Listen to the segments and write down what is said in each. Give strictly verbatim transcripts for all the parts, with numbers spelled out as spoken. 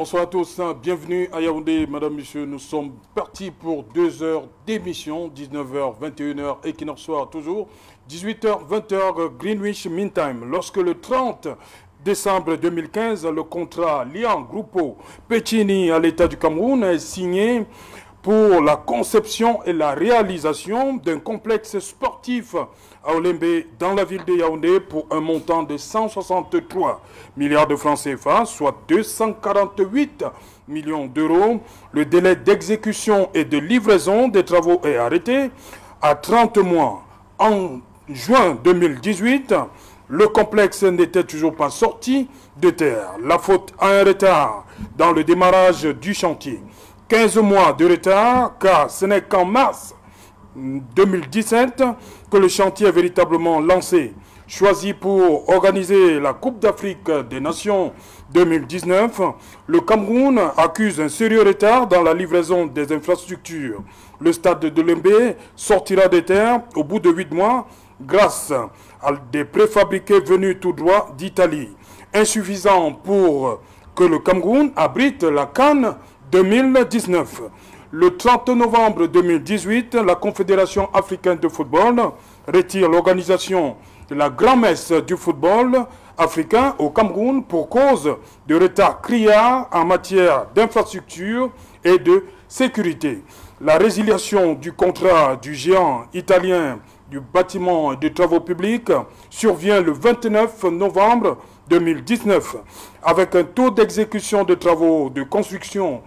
Bonsoir à tous, bienvenue à Yaoundé. Madame, Monsieur, nous sommes partis pour deux heures d'émission, dix-neuf heures, vingt et une heures, équinoxe soir toujours, dix-huit heures, vingt heures, Greenwich Mean Time. Lorsque le trente décembre deux mille quinze, le contrat liant Grupo Pecini à l'État du Cameroun est signé pour la conception et la réalisation d'un complexe sportif à Olembe dans la ville de Yaoundé pour un montant de cent soixante-trois milliards de francs C F A, soit deux cent quarante-huit millions d'euros. Le délai d'exécution et de livraison des travaux est arrêté à trente mois. En juin deux mille dix-huit, le complexe n'était toujours pas sorti de terre. La faute à un retard dans le démarrage du chantier. quinze mois de retard, car ce n'est qu'en mars deux mille dix-sept que le chantier est véritablement lancé. Choisi pour organiser la Coupe d'Afrique des Nations deux mille dix-neuf, le Cameroun accuse un sérieux retard dans la livraison des infrastructures. Le stade de Lembe sortira des terres au bout de huit mois grâce à des préfabriqués venus tout droit d'Italie. Insuffisant pour que le Cameroun abrite la CAN deux mille dix-neuf. Le trente novembre deux mille dix-huit, la Confédération africaine de football retire l'organisation de la grand-messe du football africain au Cameroun pour cause de retard criard en matière d'infrastructure et de sécurité. La résiliation du contrat du géant italien du bâtiment et des travaux publics survient le vingt-neuf novembre deux mille dix-neuf avec un taux d'exécution de travaux de construction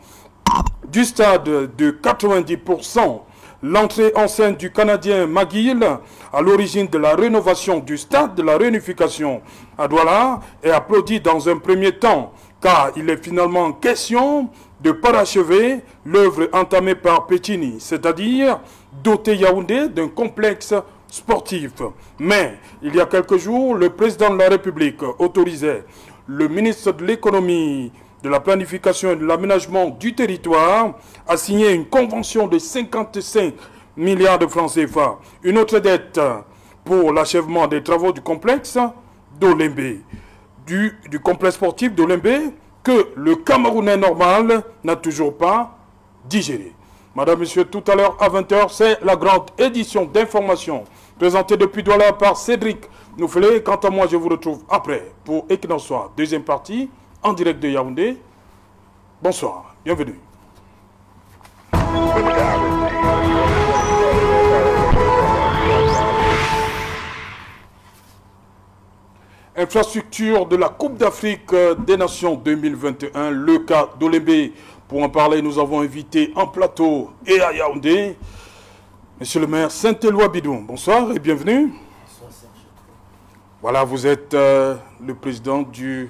du stade de quatre-vingt-dix pour cent. L'entrée en scène du Canadien McGill à l'origine de la rénovation du stade de la réunification à Douala est applaudi dans un premier temps car il est finalement question de parachever l'œuvre entamée par Pecini, c'est-à-dire doter Yaoundé d'un complexe sportif. Mais il y a quelques jours, le président de la République autorisait le ministre de l'économie, de la planification et de l'aménagement du territoire a signé une convention de cinquante-cinq milliards de francs C F A. Une autre dette pour l'achèvement des travaux du complexe d'Olembe, du, du complexe sportif d'Olembe que le Camerounais normal n'a toujours pas digéré. Madame, Monsieur, tout à l'heure à vingt heures, c'est la grande édition d'information présentée depuis Douala par Cédric Nouflé. Quant à moi, je vous retrouve après pour Équinoxe Soir, deuxième partie, en direct de Yaoundé. Bonsoir, bienvenue. Infrastructure de la Coupe d'Afrique des Nations deux mille vingt et un, le cas d'Olembe. Pour en parler, nous avons invité en plateau et à Yaoundé Monsieur le maire Saint-Éloi Bidon. Bonsoir et bienvenue. Bonsoir Serge. Voilà, vous êtes euh, le président du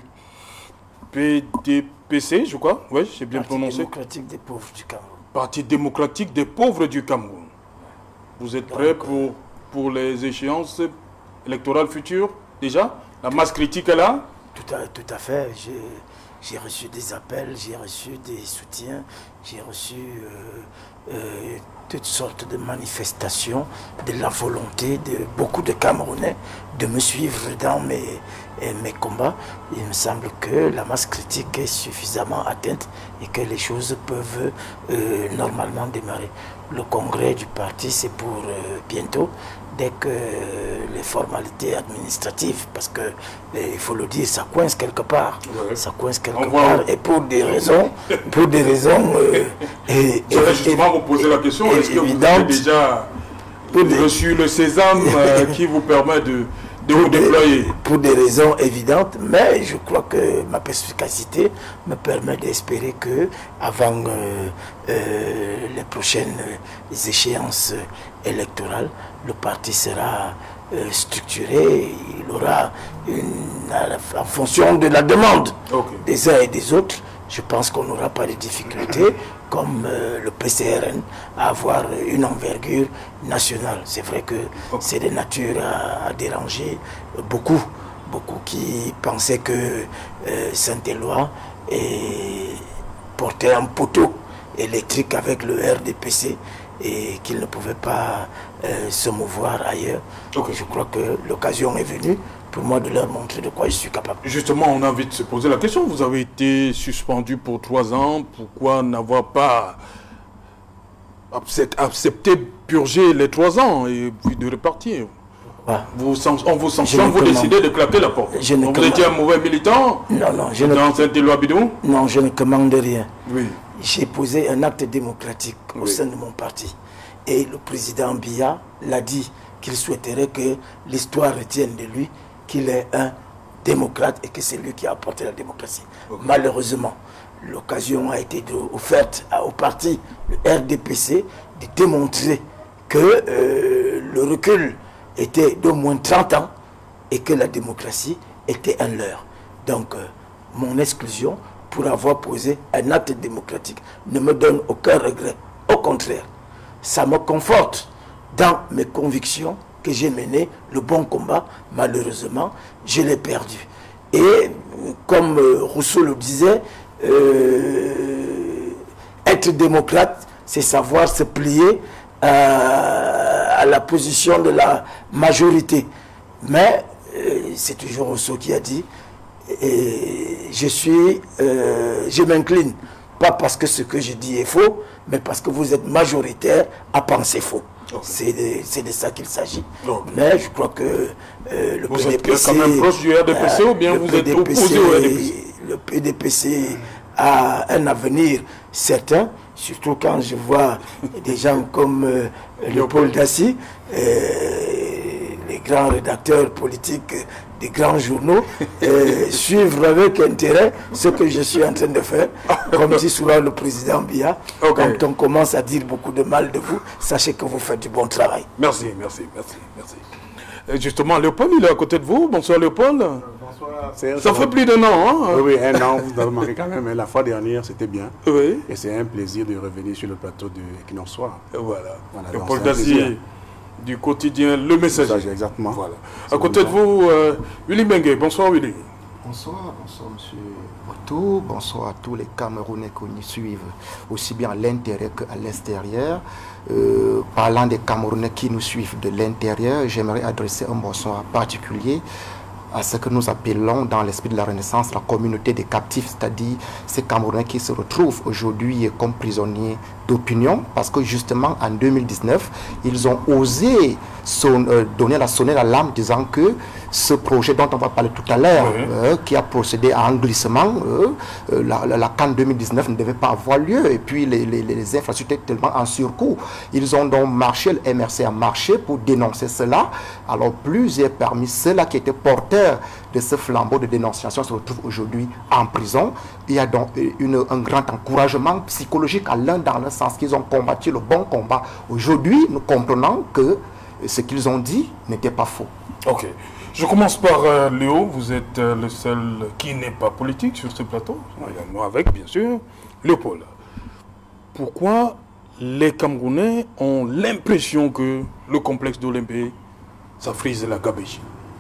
P D P C, je crois. Oui, j'ai bien Parti prononcé. Parti démocratique des pauvres du Cameroun. Parti démocratique des pauvres du Cameroun. Vous êtes prêt pour, pour les échéances électorales futures déjà? La masse critique est là? Tout à, tout à fait. J'ai reçu des appels, j'ai reçu des soutiens, j'ai reçu euh, euh, toutes sortes de manifestations, de la volonté de beaucoup de Camerounais de me suivre dans mes, mes combats. Il me semble que la masse critique est suffisamment atteinte et que les choses peuvent euh, normalement démarrer. Le congrès du parti, c'est pour euh, bientôt, dès que euh, les formalités administratives, parce que, eh, il faut le dire, ça coince quelque part, ouais. ça coince quelque On part, voit... et pour des raisons, pour des raisons, euh, et, je vais justement vous poser la question, est-ce que vous avez déjà reçu le sésame euh, qui vous permet de de vous déployer? Pour des raisons évidentes, mais je crois que ma perspicacité me permet d'espérer que avant euh, euh, les prochaines échéances électorales, le parti sera euh, structuré, il aura une, en fonction de la demande okay. des uns et des autres, je pense qu'on n'aura pas de difficultés comme euh, le P C R N à avoir une envergure nationale. C'est vrai que okay. c'est de nature à, à déranger beaucoup, beaucoup qui pensaient que euh, Saint-Éloi portait un poteau électrique avec le R D P C et qu'il ne pouvait pas euh, se mouvoir ailleurs. Okay. Je crois que l'occasion est venue pour moi de leur montrer de quoi je suis capable. Justement, on a envie de se poser la question. Vous avez été suspendu pour trois ans. Pourquoi n'avoir pas accepté purger les trois ans et puis de repartir? Ouais. Vous, on vous sanctionne, vous décidez de claquer la porte. Je ne vous étiez un mauvais militant? Non, non. Je ne... Dans Saint-Éloi Bidou? Non, je ne commande rien. Oui. J'ai posé un acte démocratique oui. au sein de mon parti. Et le président Biya l'a dit qu'il souhaiterait que l'histoire retienne de lui qu'il est un démocrate et que c'est lui qui a apporté la démocratie. Okay. Malheureusement, l'occasion a été de, offerte au parti, le R D P C, de démontrer que euh, le recul était d'au moins trente ans et que la démocratie était un leurre. Donc, euh, mon exclusion pour avoir posé un acte démocratique ne me donne aucun regret. Au contraire, ça me conforte dans mes convictions que j'ai mené le bon combat. Malheureusement, je l'ai perdu. Et comme euh, Rousseau le disait, euh, être démocrate, c'est savoir se plier euh, à la position de la majorité. Mais euh, c'est toujours Rousseau qui a dit, et je suis, euh, je m'incline, pas parce que ce que je dis est faux, mais parce que vous êtes majoritaire à penser faux. Okay. C'est de, de ça qu'il s'agit. Okay. Mais je crois que euh, le vous P D P C... Vous êtes quand même proche du R D P C euh, ou bien vous P D P C, êtes opposé au R D P C? Le P D P C a un avenir certain, surtout quand je vois des gens comme euh, Léopold Daci, euh, les grands rédacteurs politiques des grands journaux, euh, suivre avec intérêt ce que je suis en train de faire. Comme dit souvent le président Biya, okay. Quand on commence à dire beaucoup de mal de vous, sachez que vous faites du bon travail. Merci, merci, merci, merci. Et justement, Léopold, il est à côté de vous. Bonsoir Léopold. Euh, bonsoir. Ça, ça fait plus d'un an, hein? Oui, oui, un an, vous avez remarqué quand même. La fois dernière, c'était bien. Oui. Et c'est un plaisir de revenir sur le plateau de Equinox Soir. Voilà. voilà Léopold Daci, du quotidien Le Messager. Exactement. Voilà. À côté de vous, euh, Willy Bengue. Bonsoir Willy. Bonsoir, bonsoir monsieur Otto, bonsoir à tous les Camerounais qui nous suivent, aussi bien à l'intérieur qu'à l'extérieur. Euh, parlant des Camerounais qui nous suivent de l'intérieur, j'aimerais adresser un bonsoir particulier à ce que nous appelons dans l'esprit de la Renaissance la communauté des captifs, c'est-à-dire ces Camerounais qui se retrouvent aujourd'hui comme prisonniers d'opinion, parce que justement en deux mille dix-neuf, ils ont osé son, euh, donner la sonnette à l'alarme disant que ce projet dont on va parler tout à l'heure, oui. euh, qui a procédé à un glissement, euh, euh, la, la, la CAN deux mille dix-neuf ne devait pas avoir lieu, et puis les, les, les infrastructures étaient tellement en surcoût. Ils ont donc marché, le M R C a marché pour dénoncer cela. Alors plusieurs parmi ceux-là qui étaient porteurs de ce flambeau de dénonciation se retrouvent aujourd'hui en prison. Il y a donc une, un grand encouragement psychologique à l'un dans le sens qu'ils ont combattu le bon combat. Aujourd'hui, nous comprenons que ce qu'ils ont dit n'était pas faux. Ok. Je commence par euh, Léo. Vous êtes euh, le seul qui n'est pas politique sur ce plateau. Moi avec, bien sûr. Léopold. Pourquoi les Camerounais ont l'impression que le complexe d'Olympe, ça frise la gabegie?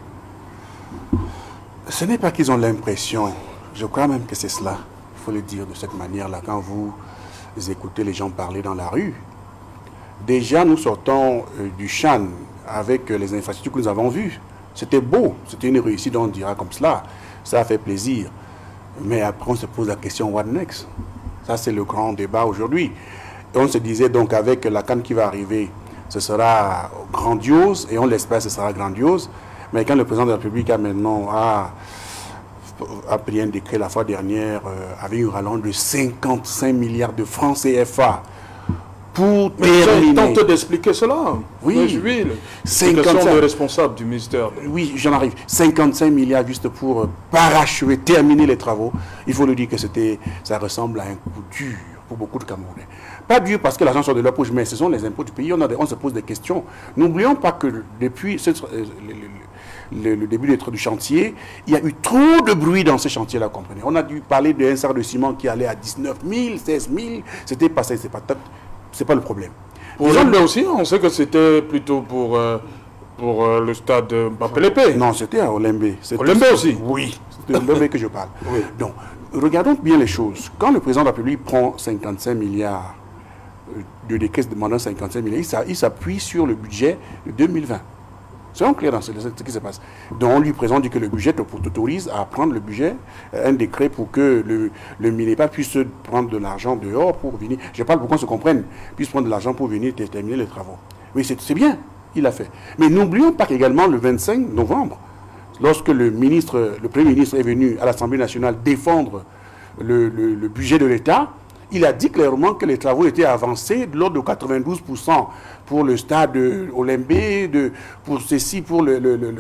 Ce n'est pas qu'ils ont l'impression. Je crois même que c'est cela. Il faut le dire de cette manière-là. Quand vous écoutez les gens parler dans la rue, déjà nous sortons euh, du Chan avec euh, les infrastructures que nous avons vues. C'était beau, c'était une réussite, on dira comme cela. Ça a fait plaisir. Mais après, on se pose la question, what next? Ça, c'est le grand débat aujourd'hui. Et on se disait donc, avec la CAN qui va arriver, ce sera grandiose, et on l'espère, ce sera grandiose. Mais quand le président de la République a maintenant a, a pris un décret la fois dernière, euh, avec une rallonge de cinquante-cinq milliards de francs C F A, pour mais tente d'expliquer cela. Oui, Jules, cinquante-cinq de responsable du ministère. Oui, j'en arrive. cinquante-cinq milliards juste pour parachever, terminer les travaux. Il faut le dire que c'était, ça ressemble à un coup dur pour beaucoup de Camerounais. Pas dur parce que l'argent sort de leur poche, mais ce sont les impôts du pays. On, a des, on se pose des questions. N'oublions pas que depuis ce, le, le, le, le début du chantier, il y a eu trop de bruit dans ce chantier-là, comprenez. On a dû parler d'un sac de ciment qui allait à dix-neuf mille, seize mille. C'était pas ça, c'est pas top. C'est pas le problème. Pour Zambé aussi, on sait que c'était plutôt pour, euh, pour euh, le stade Mbappé. Non, c'était à Olembe. Olembe aussi? Oui, c'est de Olembe que je parle. Oui. Donc, regardons bien les choses. Quand le président de la République prend cinquante-cinq milliards de décaisses demandant cinquante-cinq milliards, il s'appuie sur le budget de deux mille vingt. Soyons clairs dans ce, ce qui se passe. Donc on lui présente dit que le budget t'autorise à prendre le budget, un décret pour que le, le Minepa puisse prendre de l'argent dehors pour venir, je parle pour qu'on se comprenne, puisse prendre de l'argent pour venir terminer les travaux. Oui, c'est bien, il l'a fait. Mais n'oublions pas qu'également le vingt-cinq novembre, lorsque le ministre, le Premier ministre est venu à l'Assemblée nationale défendre le, le, le budget de l'État, il a dit clairement que les travaux étaient avancés de l'ordre de quatre-vingt-douze pour cent pour le stade Olymbe, de, pour ceci, pour le, le, le,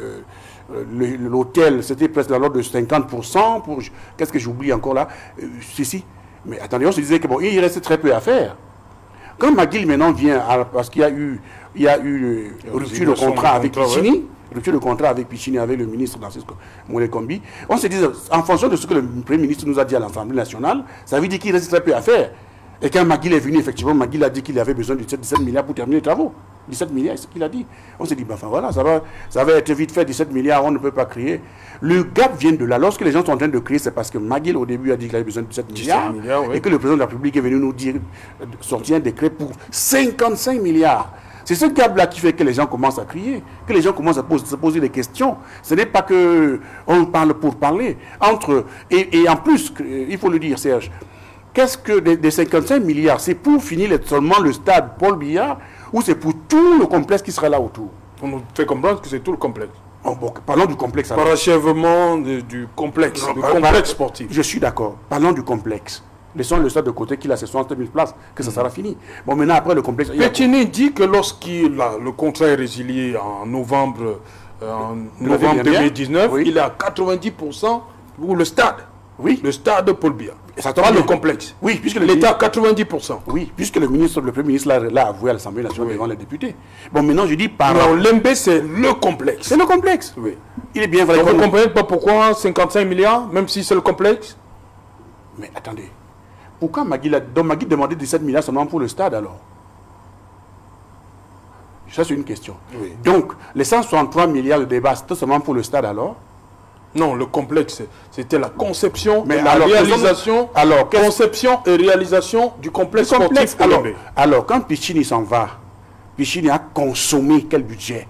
le, l'hôtel, c'était presque de l'ordre de cinquante pour cent. Pour, qu'est-ce que j'oublie encore là euh, Ceci. Mais attendez, on se disait que bon, il restait très peu à faire. Quand McGill maintenant vient, à, parce qu'il y a eu, il y a eu rupture de contrat avec Pichini, rupture de contrat avec Pichini, avec le ministre Francisco Moulekombi, on se dit, en fonction de ce que le Premier ministre nous a dit à l'Assemblée nationale, ça veut dire qu'il reste très peu à faire. Et quand McGill est venu, effectivement, McGill a dit qu'il avait besoin de dix-sept milliards pour terminer les travaux. dix-sept milliards, c'est ce qu'il a dit. On s'est dit, ben, enfin voilà, ça va, ça va être vite fait, dix-sept milliards, on ne peut pas crier. Le gap vient de là. Lorsque les gens sont en train de crier, c'est parce que McGill, au début, a dit qu'il avait besoin de dix-sept milliards, oui. Et que le président de la République est venu nous dire, sortir un décret pour cinquante-cinq milliards. C'est ce gap-là qui fait que les gens commencent à crier, que les gens commencent à poser, se poser des questions. Ce n'est pas que on parle pour parler. Entre, et, et en plus, il faut le dire, Serge, qu'est-ce que des, des cinquante-cinq milliards, c'est pour finir seulement le stade Paul Biya ou c'est pour tout le complexe qui sera là autour? On nous fait comprendre que c'est tout le complexe. Oh, bon, parlons du complexe. Alors. Parachèvement de, du complexe, non, du par, complexe par, sportif. Je suis d'accord. Parlons du complexe. Laissons le stade de côté qu'il a ses soixante mille places, que ça sera fini. Bon, maintenant, après le complexe... Pichini dit que lorsqu'il a le contrat est résilié en novembre, euh, en novembre deux mille dix-neuf, oui. Il est à quatre-vingt-dix pour cent pour le stade. Oui. Le stade de Paul Biya. Ça pas le complexe. Oui, puisque l'État à quatre-vingt-dix pour cent. Oui, puisque le ministre, le Premier ministre l'a avoué à l'Assemblée nationale oui. devant les députés. Bon, maintenant, je dis par... Non, l'Embe, c'est le complexe. C'est le complexe. Oui. Il est bien vrai. Vous ne comprenez pas pourquoi cinquante-cinq milliards, même si c'est le complexe? Mais attendez. Pourquoi McGill a, donc McGill demandait dix-sept milliards seulement pour le stade alors? Ça, c'est une question. Oui. Donc, les cent soixante-trois milliards de débat, c'était seulement pour le stade alors? Non, le complexe, c'était la conception mais et la alors, réalisation, alors, conception et réalisation du complexe, du complexe sportif. Alors, alors, quand Pichini s'en va, Pichini a consommé quel budget?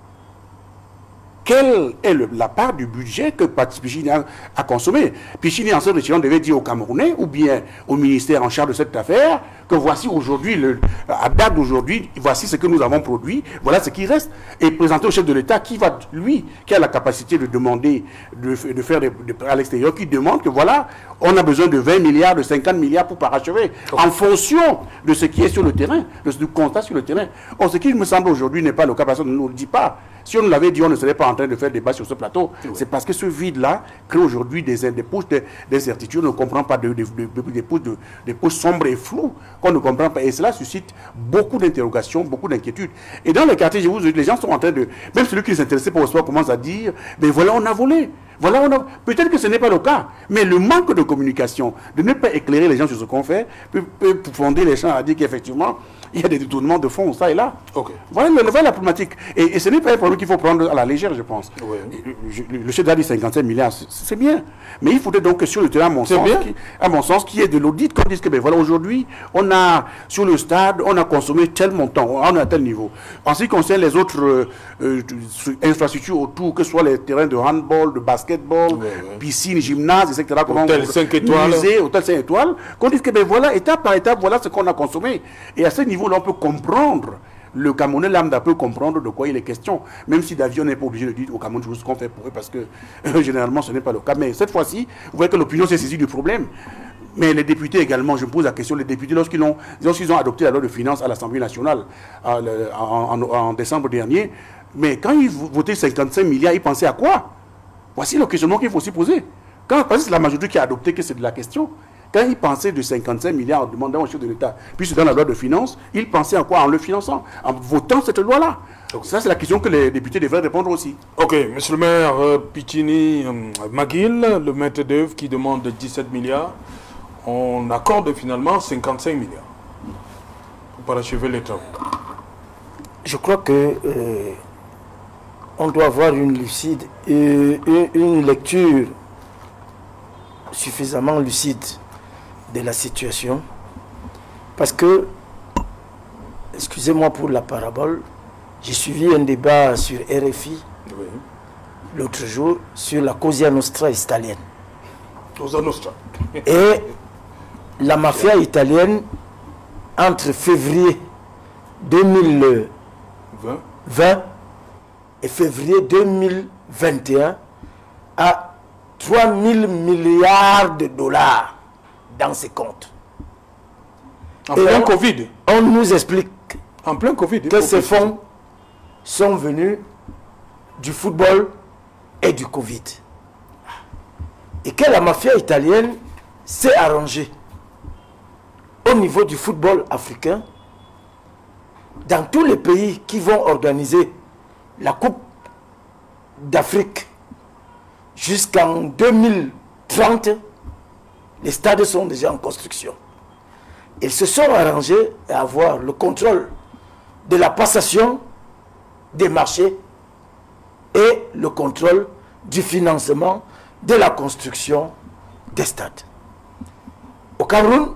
Quelle est le, la part du budget que Pichini a, a consommé? Pichini, en se retirant, devait dire aux Camerounais ou bien au ministère en charge de cette affaire que voici aujourd'hui, à date d'aujourd'hui, voici ce que nous avons produit, voilà ce qui reste. Et présenter au chef de l'État qui va, lui, qui a la capacité de demander, de, de faire des, de, à l'extérieur, qui demande que voilà, on a besoin de vingt milliards, de cinquante milliards pour parachever, okay. En fonction de ce qui est sur le terrain, de ce constat sur le terrain. Or, ce qui me semble aujourd'hui n'est pas le cas, personne ne nous le dit pas. Si on nous l'avait dit, on ne serait pas en train de faire débat sur ce plateau. Oui. C'est parce que ce vide-là crée aujourd'hui des, des poches d'incertitude, on ne comprend pas, de, de, de, de, des poches de, de sombres et floues qu'on ne comprend pas. Et cela suscite beaucoup d'interrogations, beaucoup d'inquiétudes. Et dans les quartiers, je vous dis, les gens sont en train de... Même celui qui s'intéressait pour le sport commence à dire, mais voilà, on a volé. Voilà, on a... Peut-être que ce n'est pas le cas, mais le manque de communication, de ne pas éclairer les gens sur ce qu'on fait, peut, peut fonder les gens à dire qu'effectivement, il y a des détournements de fonds, ça et là. Okay. Voilà, voilà la problématique. Et, et ce n'est pas un problème qu'il faut prendre à la légère, je pense. Oui. Le, le chef d'A dit cinquante-cinq milliards, c'est bien. Mais il faudrait donc que sur le terrain, à mon sens, qui, à mon sens, qu'il y ait de l'audit, qu'on dise que, ben voilà, aujourd'hui, on a, sur le stade, on a consommé tel montant, on est à tel niveau. En ce qui concerne les autres euh, euh, infrastructures autour, que ce soit les terrains de handball, de basketball, oui, oui. piscine, gymnase, et cetera. Hôtel cinq étoiles. Musée, hôtel cinq étoiles, qu'on dise que, ben voilà, étape par étape, voilà ce qu'on a consommé. Et à ce niveau, là, on peut comprendre, le Camerounais lambda peut comprendre de quoi il est question, même si d'avion n'est pas obligé de dire au Cameroun ce qu'on fait pour eux, parce que euh, généralement ce n'est pas le cas. Mais cette fois-ci, vous voyez que l'opinion s'est saisie du problème. Mais les députés également, je me pose la question, les députés, lorsqu'ils ont, lorsqu'ils ont adopté la loi de finances à l'Assemblée nationale en, en, en décembre dernier, mais quand ils votaient cinquante-cinq milliards, ils pensaient à quoi? Voici le questionnement qu'il faut aussi poser. Quand, parce que c'est la majorité qui a adopté que c'est de la question. Quand il pensait de cinquante-cinq milliards en demandant au chef de l'État, puis c'est dans la loi de finances, il pensait à quoi? En le finançant, en votant cette loi-là. Donc ça, c'est la question que les députés devraient répondre aussi. Ok, monsieur le maire, euh, Pichini euh, McGill, le maître d'œuvre qui demande dix-sept milliards, on accorde finalement cinquante-cinq milliards pour parachever les travaux. Je crois que euh, on doit avoir une lucide, euh, une, une lecture suffisamment lucide de la situation, parce que, excusez-moi pour la parabole, J'ai suivi un débat sur R F I Oui. l'autre jour sur la Cosa Nostra italienne. Cosa Nostra. Et la mafia italienne, entre février deux mille vingt et février deux mille vingt et un, a trois mille milliards de dollars dans ses comptes. En et plein on, Covid. On nous explique en plein COVID, que ces fonds sont venus du football et du Covid. Et que la mafia italienne s'est arrangée au niveau du football africain, dans tous les pays qui vont organiser la Coupe d'Afrique jusqu'en deux mille trente, les stades sont déjà en construction. Ils se sont arrangés à avoir le contrôle de la passation des marchés et le contrôle du financement de la construction des stades. Au Cameroun,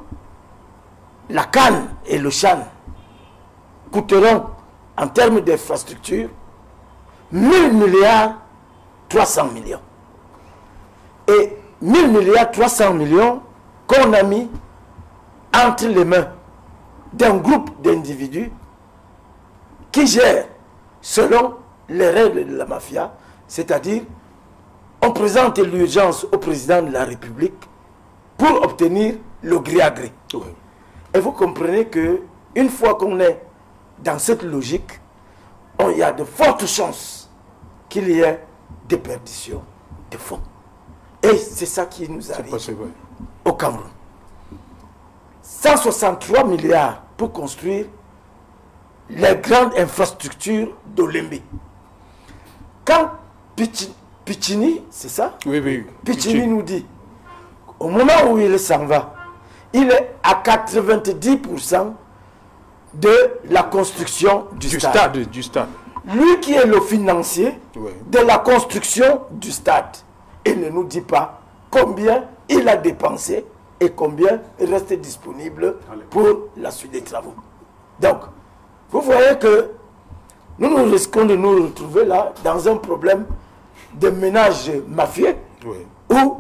la CAN et le CHAN coûteront en termes d'infrastructure mille milliards trois cents millions. Et mille milliards trois cents millions qu'on a mis entre les mains d'un groupe d'individus qui gèrent selon les règles de la mafia, c'est-à-dire on présente l'urgence au président de la République pour obtenir le gré à gré. Oui. Et vous comprenez que une fois qu'on est dans cette logique, on, il y a de fortes chances qu'il y ait des perditions de fonds. Et c'est ça qui nous arrive au Cameroun. cent soixante-trois milliards pour construire les grandes infrastructures d'Olembe. Quand Piccini, c'est ça? Oui, oui. Piccini Piccini nous dit, au moment où il s'en va, il est à quatre-vingt-dix pour cent de la construction du, du stade. stade. Du stade. Lui qui est le financier oui. de la construction du stade, il ne nous dit pas combien il a dépensé et combien reste disponible pour la suite des travaux. Donc, vous voyez que nous nous risquons de nous retrouver là dans un problème de ménage mafieux oui. où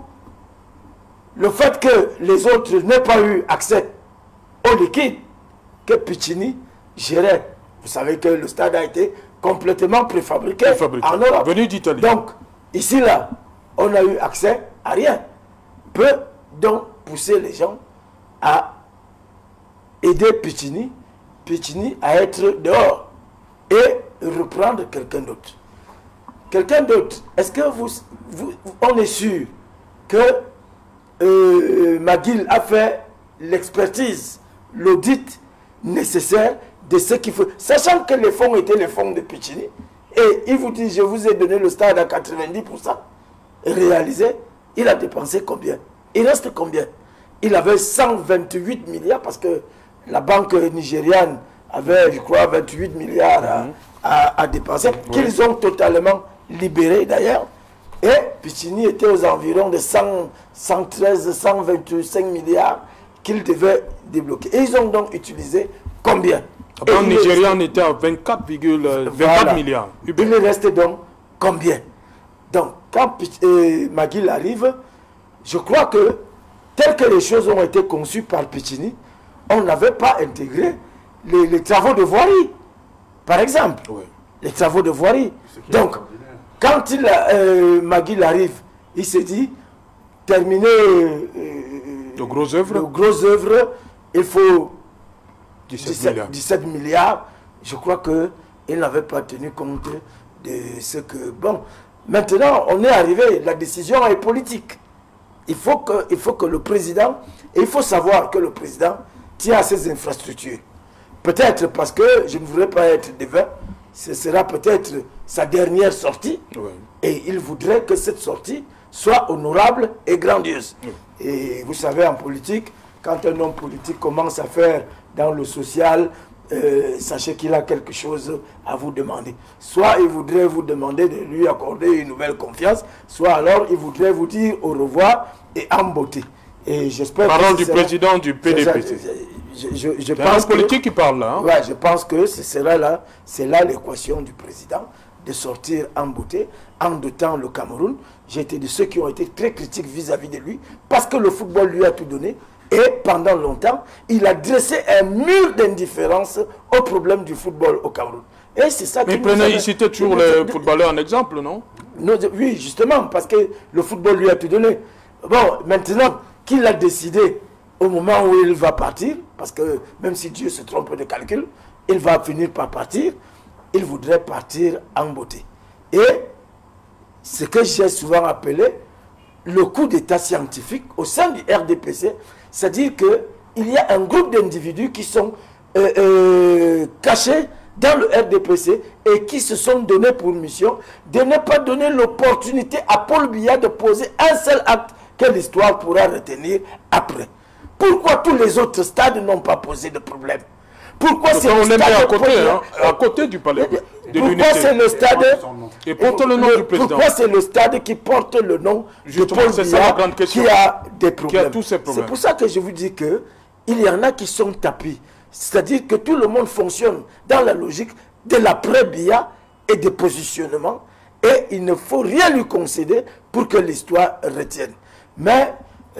le fait que les autres n'aient pas eu accès au liquide que Piccini gérait. Vous savez que le stade a été complètement préfabriqué, préfabriqué. en Europe. Venu d'Italie. Donc, ici là, on a eu accès à rien. Peut donc pousser les gens à aider Piccini, Piccini à être dehors et reprendre quelqu'un d'autre. Quelqu'un d'autre, est-ce que vous, vous, on est sûr que euh, McGill a fait l'expertise, l'audit nécessaire de ce qu'il faut, sachant que les fonds étaient les fonds de Piccini, et il vous dit, je vous ai donné le stade à quatre-vingt-dix pour cent, réalisé, il a dépensé combien? Il reste combien? Il avait cent vingt-huit milliards, parce que la banque nigériane avait, je crois, vingt-huit milliards à, à, à dépenser, oui. qu'ils ont totalement libéré d'ailleurs. Et Piccini était aux environs de cent, cent treize, cent vingt-cinq milliards qu'ils devaient débloquer. Et ils ont donc utilisé combien? La banque nigériane était à vingt-quatre virgule vingt-quatre voilà. milliards. Il restait donc combien? Donc, quand euh, McGill arrive, je crois que, tel que les choses ont été conçues par Piccini, on n'avait pas intégré les, les travaux de voirie, par exemple. Oui. Les travaux de voirie. Donc, quand il, euh, McGill arrive, il se dit, terminer euh, de gros œuvres. de gros œuvres, il faut dix-sept milliards. Je crois qu'il n'avait pas tenu compte de ce que... Bon, maintenant, on est arrivé, la décision est politique. Il faut que, il faut que le président, et il faut savoir que le président tient à ses infrastructures. Peut-être parce que je ne voudrais pas être devin, ce sera peut-être sa dernière sortie, oui. et il voudrait que cette sortie soit honorable et grandiose. Oui. Et vous savez, en politique, quand un homme politique commence à faire dans le social, euh, sachez qu'il a quelque chose à vous demander. Soit il voudrait vous demander de lui accorder une nouvelle confiance, soit alors il voudrait vous dire au revoir et en beauté. Et j'espère Parole que du président du P D P. je, je, je pense pense que... politique qui parle là. Hein? Ouais, je pense que c'est là, c'est là l'équation du président, de sortir en beauté, en dotant le Cameroun. J'ai été de ceux qui ont été très critiques vis-à-vis de lui, parce que le football lui a tout donné. Et pendant longtemps, il a dressé un mur d'indifférence au problème du football au Cameroun. Et c'est ça. Mais prenez ici toujours les footballeurs en exemple, non? Non, oui, justement, parce que le football lui a tout donné. Bon, maintenant qu'il a décidé au moment où il va partir, parce que même si Dieu se trompe de calcul, il va finir par partir, il voudrait partir en beauté. Et ce que j'ai souvent appelé le coup d'état scientifique au sein du R D P C, c'est-à-dire qu'il y a un groupe d'individus qui sont euh, euh, cachés dans le R D P C et qui se sont donnés pour mission de ne pas donner l'opportunité à Paul Biya de poser un seul acte que l'histoire pourra retenir après. Pourquoi tous les autres stades n'ont pas posé de problème? Pourquoi c'est le stade à côté, hein, à côté du palais de Pourquoi c'est le stade et porte le nom du président? Pourquoi c'est le stade qui porte le nom de Paul Biya qui a des problèmes? C'est pour ça que je vous dis que il y en a qui sont tapis. C'est-à-dire que tout le monde fonctionne dans la logique de l'après-Biya et des positionnements, et il ne faut rien lui concéder pour que l'histoire retienne. Mais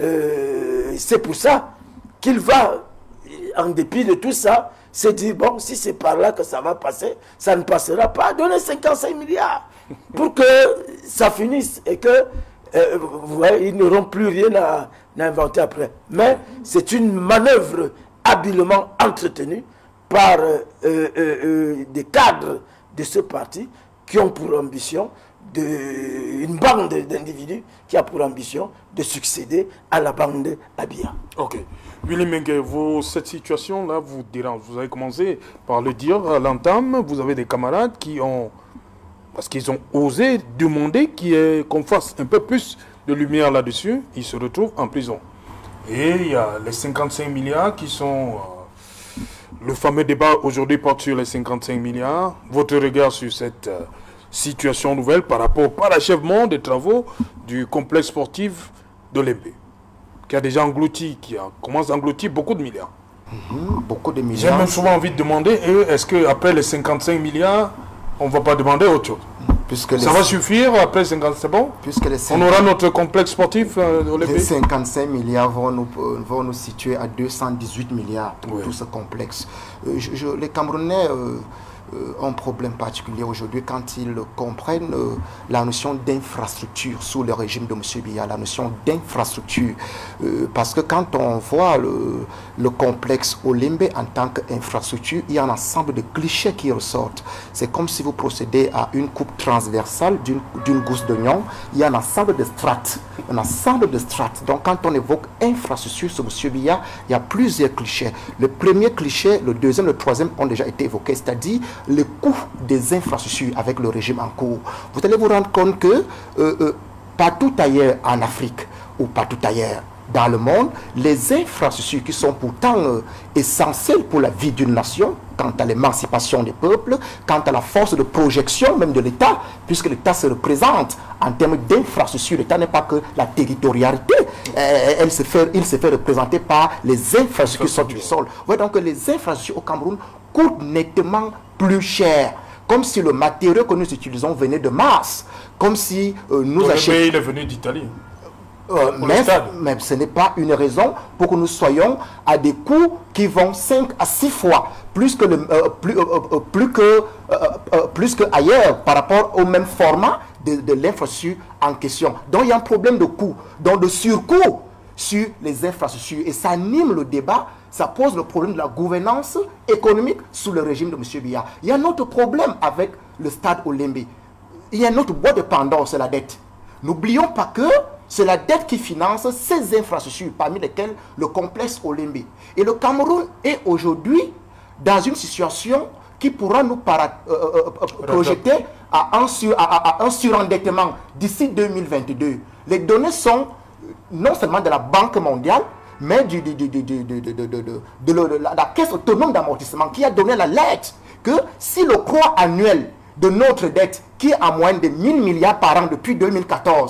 euh, c'est pour ça qu'il va, en dépit de tout ça, se dire, bon, si c'est par là que ça va passer, ça ne passera pas. Donner cinquante-cinq milliards pour que ça finisse et que, euh, vous voyez, ils n'auront plus rien à, à inventer après. Mais c'est une manœuvre habilement entretenue par euh, euh, euh, des cadres de ce parti qui ont pour ambition, de, une bande d'individus qui a pour ambition de succéder à la bande Biya. Ok. Willy Mengue, vous, cette situation-là vous dérange. Vous avez commencé par le dire à l'entame. Vous avez des camarades qui ont, parce qu'ils ont osé demander qu'on fasse un peu plus de lumière là-dessus, ils se retrouvent en prison. Et il y a les cinquante-cinq milliards qui sont... Euh, le fameux débat aujourd'hui porte sur les cinquante-cinq milliards. Votre regard sur cette euh, situation nouvelle par rapport au parachèvement des travaux du complexe sportif de l'Embé, qui a déjà englouti, qui a, commence à engloutir beaucoup de milliards. Mmh, beaucoup de milliards. J'ai même souvent envie de demander, est-ce qu'après les cinquante-cinq milliards, on ne va pas demander autre chose? Puisque ça les... va suffire après cinquante, c'est bon? Puisque les cinquante... On aura notre complexe sportif euh, au Les cinquante-cinq milliards vont nous, euh, vont nous situer à deux cent dix-huit milliards pour oui. tout ce complexe. Euh, je, je, les Camerounais euh, euh, ont un problème particulier aujourd'hui quand ils comprennent euh, la notion d'infrastructure sous le régime de M. Biya, la notion d'infrastructure. Euh, parce que quand on voit le, le complexe Olembe en tant qu'infrastructure, il y a un ensemble de clichés qui ressortent. C'est comme si vous procédez à une coupe transversale d'une gousse d'oignon, il y a un ensemble de strates. Un ensemble de strates. Donc quand on évoque infrastructure sur M. Biya, il y a plusieurs clichés. Le premier cliché, le deuxième, le troisième ont déjà été évoqués, c'est-à-dire le coût des infrastructures avec le régime en cours. Vous allez vous rendre compte que euh, euh, partout ailleurs en Afrique ou partout ailleurs dans le monde, les infrastructures qui sont pourtant euh, essentielles pour la vie d'une nation, quant à l'émancipation des peuples, quant à la force de projection même de l'État, puisque l'État se représente en termes d'infrastructures. L'État n'est pas que la territorialité, euh, elle se fait, il se fait représenter par les infrastructures qui sont du sol. Ouais, donc les infrastructures au Cameroun coûtent nettement plus cher. Comme si le matériau que nous utilisons venait de Mars. Comme si euh, nous achètons... il est venu d'Italie. Euh, mais, mais ce n'est pas une raison pour que nous soyons à des coûts qui vont cinq à six fois plus que, le, euh, plus, euh, euh, plus, que, euh, euh, plus que ailleurs par rapport au même format de, de l'infrastructure en question. Donc il y a un problème de coût, donc de surcoût sur les infrastructures. Et ça anime le débat, ça pose le problème de la gouvernance économique sous le régime de M. Biya. Il y a un autre problème avec le stade Olembe. Il y a un autre bois de Pandore, c'est la dette. N'oublions pas que c'est la dette qui finance ces infrastructures, parmi lesquelles le complexe Olembe. Et le Cameroun est aujourd'hui dans une situation qui pourra nous para, euh, euh, projeter à un, sur, à, à un surendettement d'ici deux mille vingt-deux. Les données sont non seulement de la Banque mondiale, mais du, du, du, du, du, du, du, du, du, de, de la, la caisse autonome d'amortissement qui a donné l'alerte que si le croix annuel de notre dette, qui est à moins de mille milliards par an depuis deux mille quatorze,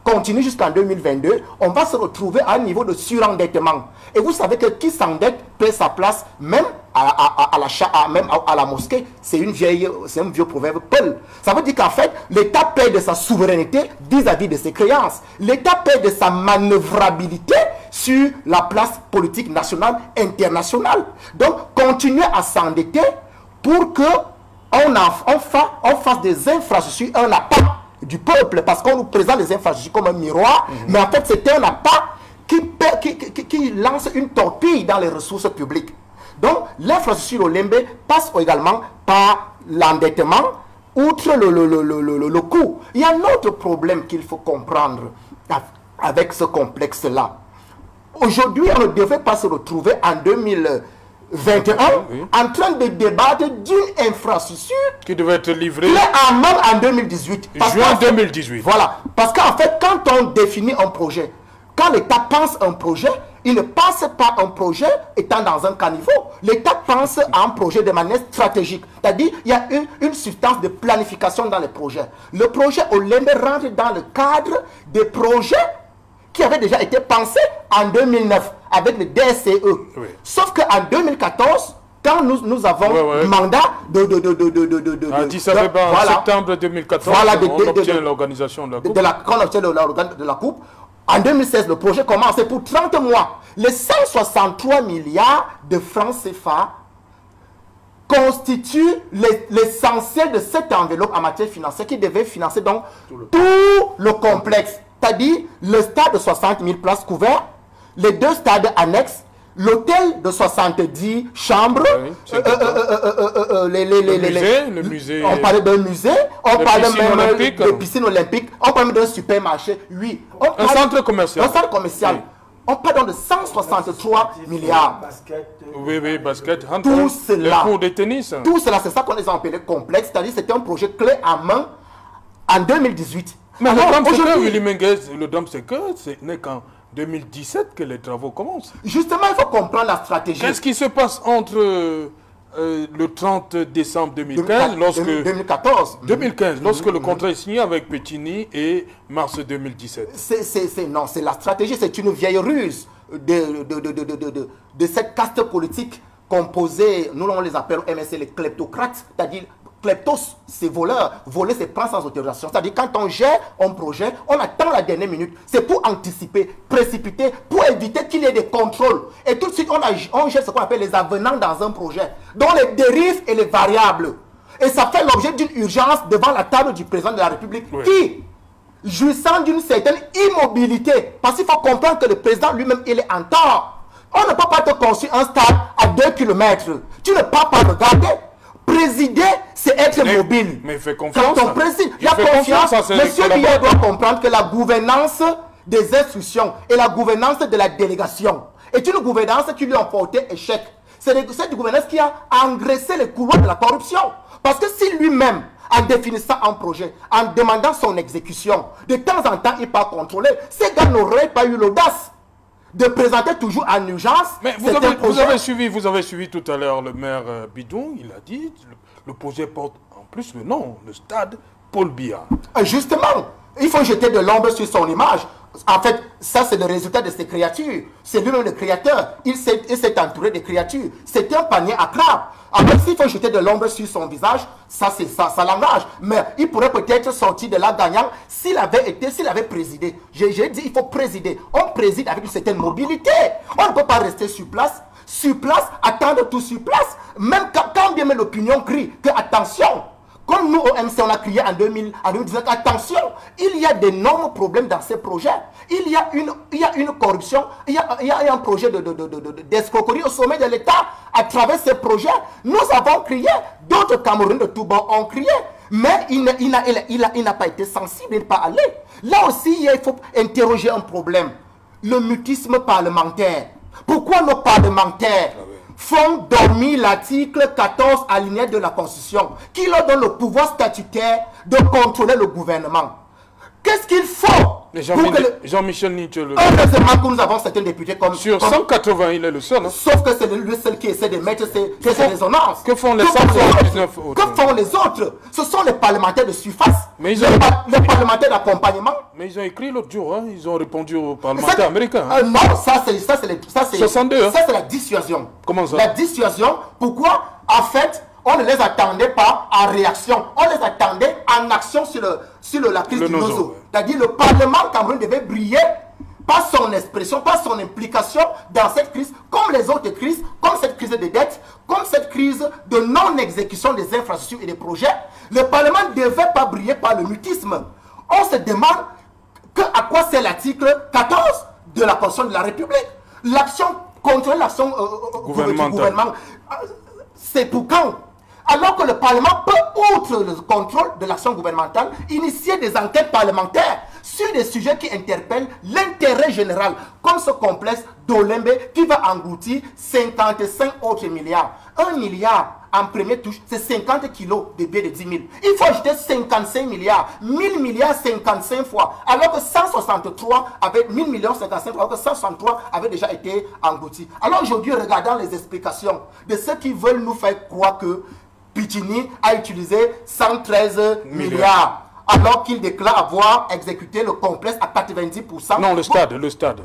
continue jusqu'en deux mille vingt-deux, on va se retrouver à un niveau de surendettement. Et vous savez que qui s'endette paie sa place, même à, à, à, à la, à, même à, à la mosquée. C'est une vieille, c'est un vieux proverbe Paul. Ça veut dire qu'en fait, l'État paie de sa souveraineté vis-à-vis de ses créances. L'État paie de sa manœuvrabilité sur la place politique nationale, internationale. Donc, continuer à s'endetter pour que on, a, on, fa, on fasse des infrastructures, un appât du peuple, parce qu'on nous présente les infrastructures comme un miroir, mm-hmm. mais en fait c'est un appât qui, qui, qui, qui lance une torpille dans les ressources publiques. Donc l'infrastructure au Lembe passe également par l'endettement, outre le, le, le, le, le, le coût. Il y a un autre problème qu'il faut comprendre avec ce complexe-là. Aujourd'hui, on ne devait pas se retrouver en deux mille vingt et un oui. en train de débattre d'une infrastructure qui devait être livrée en main en deux mille dix-huit. Juin deux mille dix-huit. Voilà. Parce qu'en fait, quand on définit un projet, quand l'État pense un projet, il ne pense pas un projet étant dans un caniveau. L'État pense à un projet de manière stratégique. C'est-à-dire, il y a une, une substance de planification dans les projets. Le projet au Lembe rentre dans le cadre des projets qui avaient déjà été pensés en deux mille neuf avec le D S C E. Oui. Sauf qu'en deux mille quatorze, quand nous, nous avons ouais, ouais. mandat de... de, de, de, de, de, de, de Addis Abeba, en voilà. septembre deux mille quatorze, voilà, de, on de, obtient l'organisation de la Coupe. De la, on obtient l'organisation de la Coupe. En deux mille seize, le projet commence pour trente mois. Les cent soixante-trois milliards de francs C F A constituent l'essentiel de cette enveloppe en matière financière qui devait financer donc tout le, tout le complexe. C'est-à-dire le stade de soixante mille places couvertes, les deux stades annexes, l'hôtel de soixante-dix chambres, oui, euh, euh, euh, euh, euh, les, les, les, le, musée, les, le musée, on parlait d'un musée, on parlait même olympique. de piscine olympique, on parlait d'un supermarché, oui. On un parle, centre commercial. Un centre commercial. Oui. On parle donc de cent soixante-trois milliards. Oui, oui, basket, hand, tout cela, les cours de tennis. Tout cela, c'est ça qu'on les a appelés complexe, c'est-à-dire c'était un projet clé en main en deux mille dix-huit. Mais alors, le drame, c'est que, Willy Menguez, le drame, c'est que ce n'est qu'en deux mille dix-sept que les travaux commencent. Justement, il faut comprendre la stratégie. Qu'est-ce qui se passe entre euh, le trente décembre deux mille quinze, lorsque... deux mille quatorze. deux mille quinze, lorsque mmh, le contrat mmh. est signé avec Petini, et mars deux mille dix-sept. C'est, c'est, c'est, non, c'est la stratégie, c'est une vieille ruse de, de, de, de, de, de, de, de cette caste politique composée, nous on les appelle M S C les kleptocrates, c'est-à-dire kleptos, c'est voleur. Voler, c'est prendre sans autorisation. C'est-à-dire, quand on gère un projet, on attend la dernière minute. C'est pour anticiper, précipiter, pour éviter qu'il y ait des contrôles. Et tout de suite, on, a, on gère ce qu'on appelle les avenants dans un projet, dont les dérives et les variables. Et ça fait l'objet d'une urgence devant la table du président de la République, oui. qui, jouissant d'une certaine immobilité, parce qu'il faut comprendre que le président lui-même, il est en tort. On ne peut pas te construire un stade à deux kilomètres. Tu ne peux pas regarder. Présider, c'est être mais, mobile. Mais il fait confiance. Quand on préside, il y a confiance. confiance Monsieur Biya doit comprendre que la gouvernance des instructions et la gouvernance de la délégation est une gouvernance qui lui a porté échec. C'est cette gouvernance qui a engraissé les couloirs de la corruption. Parce que si lui-même, en définissant un projet, en demandant son exécution, de temps en temps, il peut contrôler, ces gars n'auraient pas eu l'audace de présenter toujours en urgence. Mais vous avez, vous, avez suivi, vous avez suivi tout à l'heure le maire euh, Bidon, il a dit, le, le projet porte en plus le nom, le stade Paul Biya. Justement, il faut jeter de l'ombre sur son image. En fait, ça c'est le résultat de ces créatures. C'est lui-même le créateur. Il s'est entouré de créatures. C'est un panier à crabes. En fait, s'il faut jeter de l'ombre sur son visage, ça c'est ça, ça l'engage. Mais il pourrait peut-être sortir de là gagnant s'il avait été, s'il avait présidé. J'ai dit, il faut présider. On préside avec une certaine mobilité. On ne peut pas rester sur place, sur place, attendre tout sur place. Même quand, quand bien même l'opinion crie que attention. Comme nous, au M C, on a crié en deux mille, en deux mille dix-sept, attention, il y a d'énormes problèmes dans ces projets. Il y a une, il y a une corruption, il y a, il y a un projet de, de, de, de, de, d'escroquerie au sommet de l'État. À travers ces projets, nous avons crié, d'autres Camerounais de tout bord ont crié, mais il n'a il a, il a, il n'a pas été sensible, il n'est pas allé. Là aussi, il faut interroger un problème. Le mutisme parlementaire. Pourquoi nos parlementaires font dormir l'article quatorze alinéa de la Constitution qui leur donne le pouvoir statutaire de contrôler le gouvernement? Qu'est-ce qu'il faut Jean-Michel Nietzsche. Le... Heureusement que nous avons certains députés comme... Sur comme... cent quatre-vingts, il est le seul. Hein. Sauf que c'est le seul qui essaie de mettre ces, ces font... résonances. Que font les cent soixante-dix-neuf autres? Que font les autres? Ce sont les parlementaires de surface, mais ils les, ont... pa les parlementaires d'accompagnement. Mais ils ont écrit l'autre jour, hein. Ils ont répondu aux parlementaires ça, américains. Hein. Euh, non, ça c'est soixante-deux. Hein. Ça c'est la dissuasion. Comment ça? La dissuasion, pourquoi? En fait, on ne les attendait pas en réaction, on les attendait en action sur, le, sur le, la crise le du Nozo. Ouais. C'est-à-dire le Parlement camerounais devait briller par son expression, par son implication dans cette crise, comme les autres crises, comme cette crise de dette, comme cette crise de non-exécution des infrastructures et des projets. Le Parlement ne devait pas briller par le mutisme. On se demande que, à quoi c'est l'article quatorze de la Constitution de la République. L'action contre l'action euh, gouvernementale. Gouvernement, euh, c'est pour quand? Alors que le Parlement peut, outre le contrôle de l'action gouvernementale, initier des enquêtes parlementaires sur des sujets qui interpellent l'intérêt général, comme ce complexe d'Olembe qui va engloutir cinquante-cinq autres milliards. Un milliard en première touche, c'est cinquante kilos de billets de dix mille. Il faut ajouter cinquante-cinq milliards, mille milliards cinquante-cinq fois, alors que cent soixante-trois avec mille millions cinquante-cinq fois, alors que cent soixante-trois avait déjà été englouti. Alors aujourd'hui, regardons les explications de ceux qui veulent nous faire croire que Pichini a utilisé cent treize milliards, alors qu'il déclare avoir exécuté le complexe à quatre-vingt-dix pour cent. Non, le stade, le stade.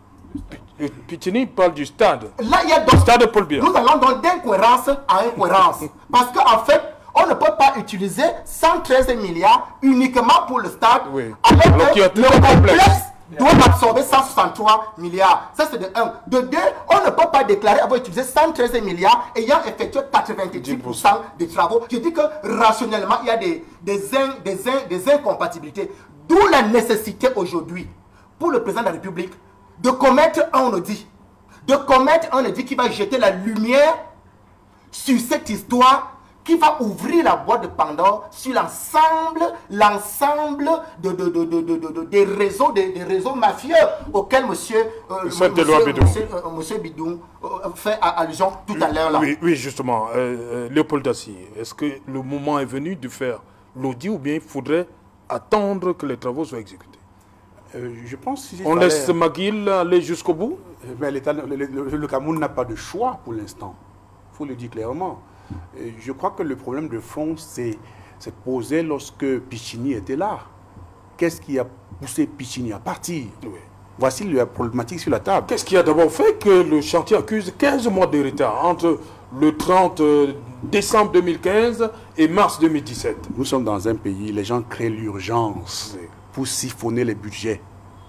Pichini parle du stade. Là, il y a donc, stade Paul Biya. Nous allons donc d'incohérence à incohérence. Parce qu'en fait, on ne peut pas utiliser cent treize milliards uniquement pour le stade, oui. alors, alors que le complexe, complexe doit absorber cent soixante-trois milliards. Ça, c'est de un. De deux, on ne peut pas déclarer avoir utilisé cent treize milliards ayant effectué quatre-vingt-dix pour cent des travaux. Je dis que rationnellement, il y a des, des, in, des, in, des incompatibilités. D'où la nécessité aujourd'hui pour le président de la République de commettre un audit. De commettre un audit qui va jeter la lumière sur cette histoire, qui va ouvrir la boîte de Pandore sur l'ensemble, l'ensemble de, de, de, de, de, de, des réseaux, des, des réseaux mafieux auxquels monsieur, euh, monsieur, Bidou. monsieur, euh, monsieur Bidou euh, fait allusion tout à l'heure là. Oui, oui, justement, euh, Léopold Daci, est-ce que le moment est venu de faire l'audit ou bien il faudrait attendre que les travaux soient exécutés? Euh, je pense si On laisse McGill aller jusqu'au bout? Mais le, le, le, le Cameroun n'a pas de choix pour l'instant. Il faut le dire clairement. Et je crois que le problème de fond s'est posé lorsque Pichini était là. Qu'est-ce qui a poussé Pichini à partir? Oui. Voici la problématique sur la table. Qu'est-ce qui a d'abord fait que le chantier accuse quinze mois de retard entre le trente décembre deux mille quinze et mars deux mille dix-sept? Nous sommes dans un pays, les gens créent l'urgence oui. pour siphonner les budgets.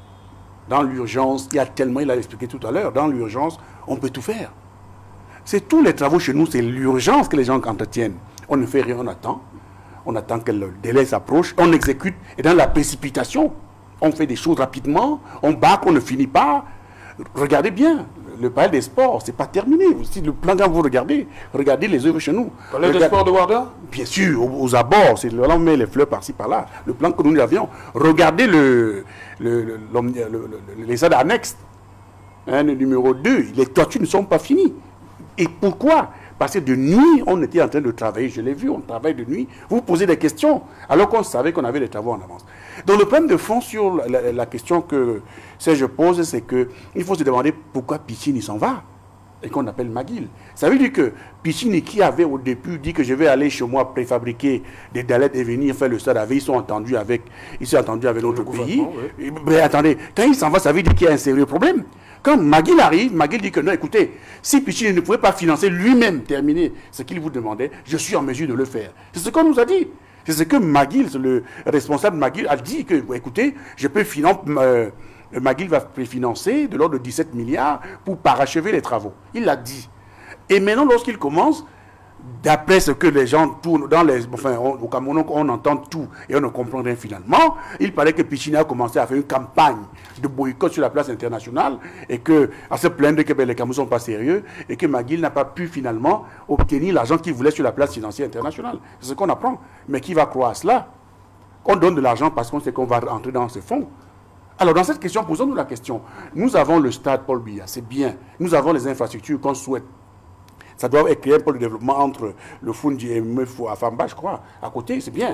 Dans l'urgence, il y a tellement, il a expliqué tout à l'heure, dans l'urgence, on peut tout faire. C'est tous les travaux chez nous, c'est l'urgence que les gens entretiennent. On ne fait rien, on attend. On attend que le délai s'approche, on exécute. Et dans la précipitation, on fait des choses rapidement, on bat, on ne finit pas. Regardez bien, le palais des sports, c'est pas terminé. Si le plan, quand vous regardez, regardez les œuvres chez nous. Le palais des sports de Ouarda? Bien sûr, aux, aux abords, c'est là on met les fleurs par-ci, par-là. Le plan que nous avions. Regardez le, le, le, le, le, le, les stades annexes. Hein, le numéro deux, les toitures ne sont pas finies. Et pourquoi? Parce que de nuit, on était en train de travailler. Je l'ai vu, on travaille de nuit. Vous posez des questions, alors qu'on savait qu'on avait des travaux en avance. Donc le problème de fond sur la, la, la question que Serge pose, c'est qu'il faut se demander pourquoi Pichini s'en va et qu'on appelle McGill. Ça veut dire que Pichini, qui avait au début dit que je vais aller chez moi préfabriquer des dallettes et venir faire le stade avec, ils sont entendus avec, ils sont entendus avec notre pays. Oui. Mais attendez, quand il s'en va, ça veut dire qu'il y a un sérieux problème. Quand McGill arrive, McGill dit que non, écoutez, si Pichini ne pouvait pas financer lui-même, terminer ce qu'il vous demandait, je suis en mesure de le faire. C'est ce qu'on nous a dit. C'est ce que McGill, le responsable McGill, a dit que, écoutez, je peux financer, euh, McGill va financer de l'ordre de dix-sept milliards pour parachever les travaux. Il l'a dit. Et maintenant, lorsqu'il commence, d'après ce que les gens tournent dans les... Enfin, on, au Cameroun, on entend tout et on ne comprend rien finalement. Il paraît que Pichini a commencé à faire une campagne de boycott sur la place internationale et que, à se plaindre que ben, les Camerounais ne sont pas sérieux et que McGill n'a pas pu finalement obtenir l'argent qu'il voulait sur la place financière internationale. C'est ce qu'on apprend. Mais qui va croire à cela? On donne de l'argent parce qu'on sait qu'on va rentrer dans ces fonds. Alors, dans cette question, posons-nous la question. Nous avons le stade Paul Biya, c'est bien. Nous avons les infrastructures qu'on souhaite. Ça doit créer un pôle de développement entre le Fundi et Mefou à Famba, je crois, à côté, c'est bien.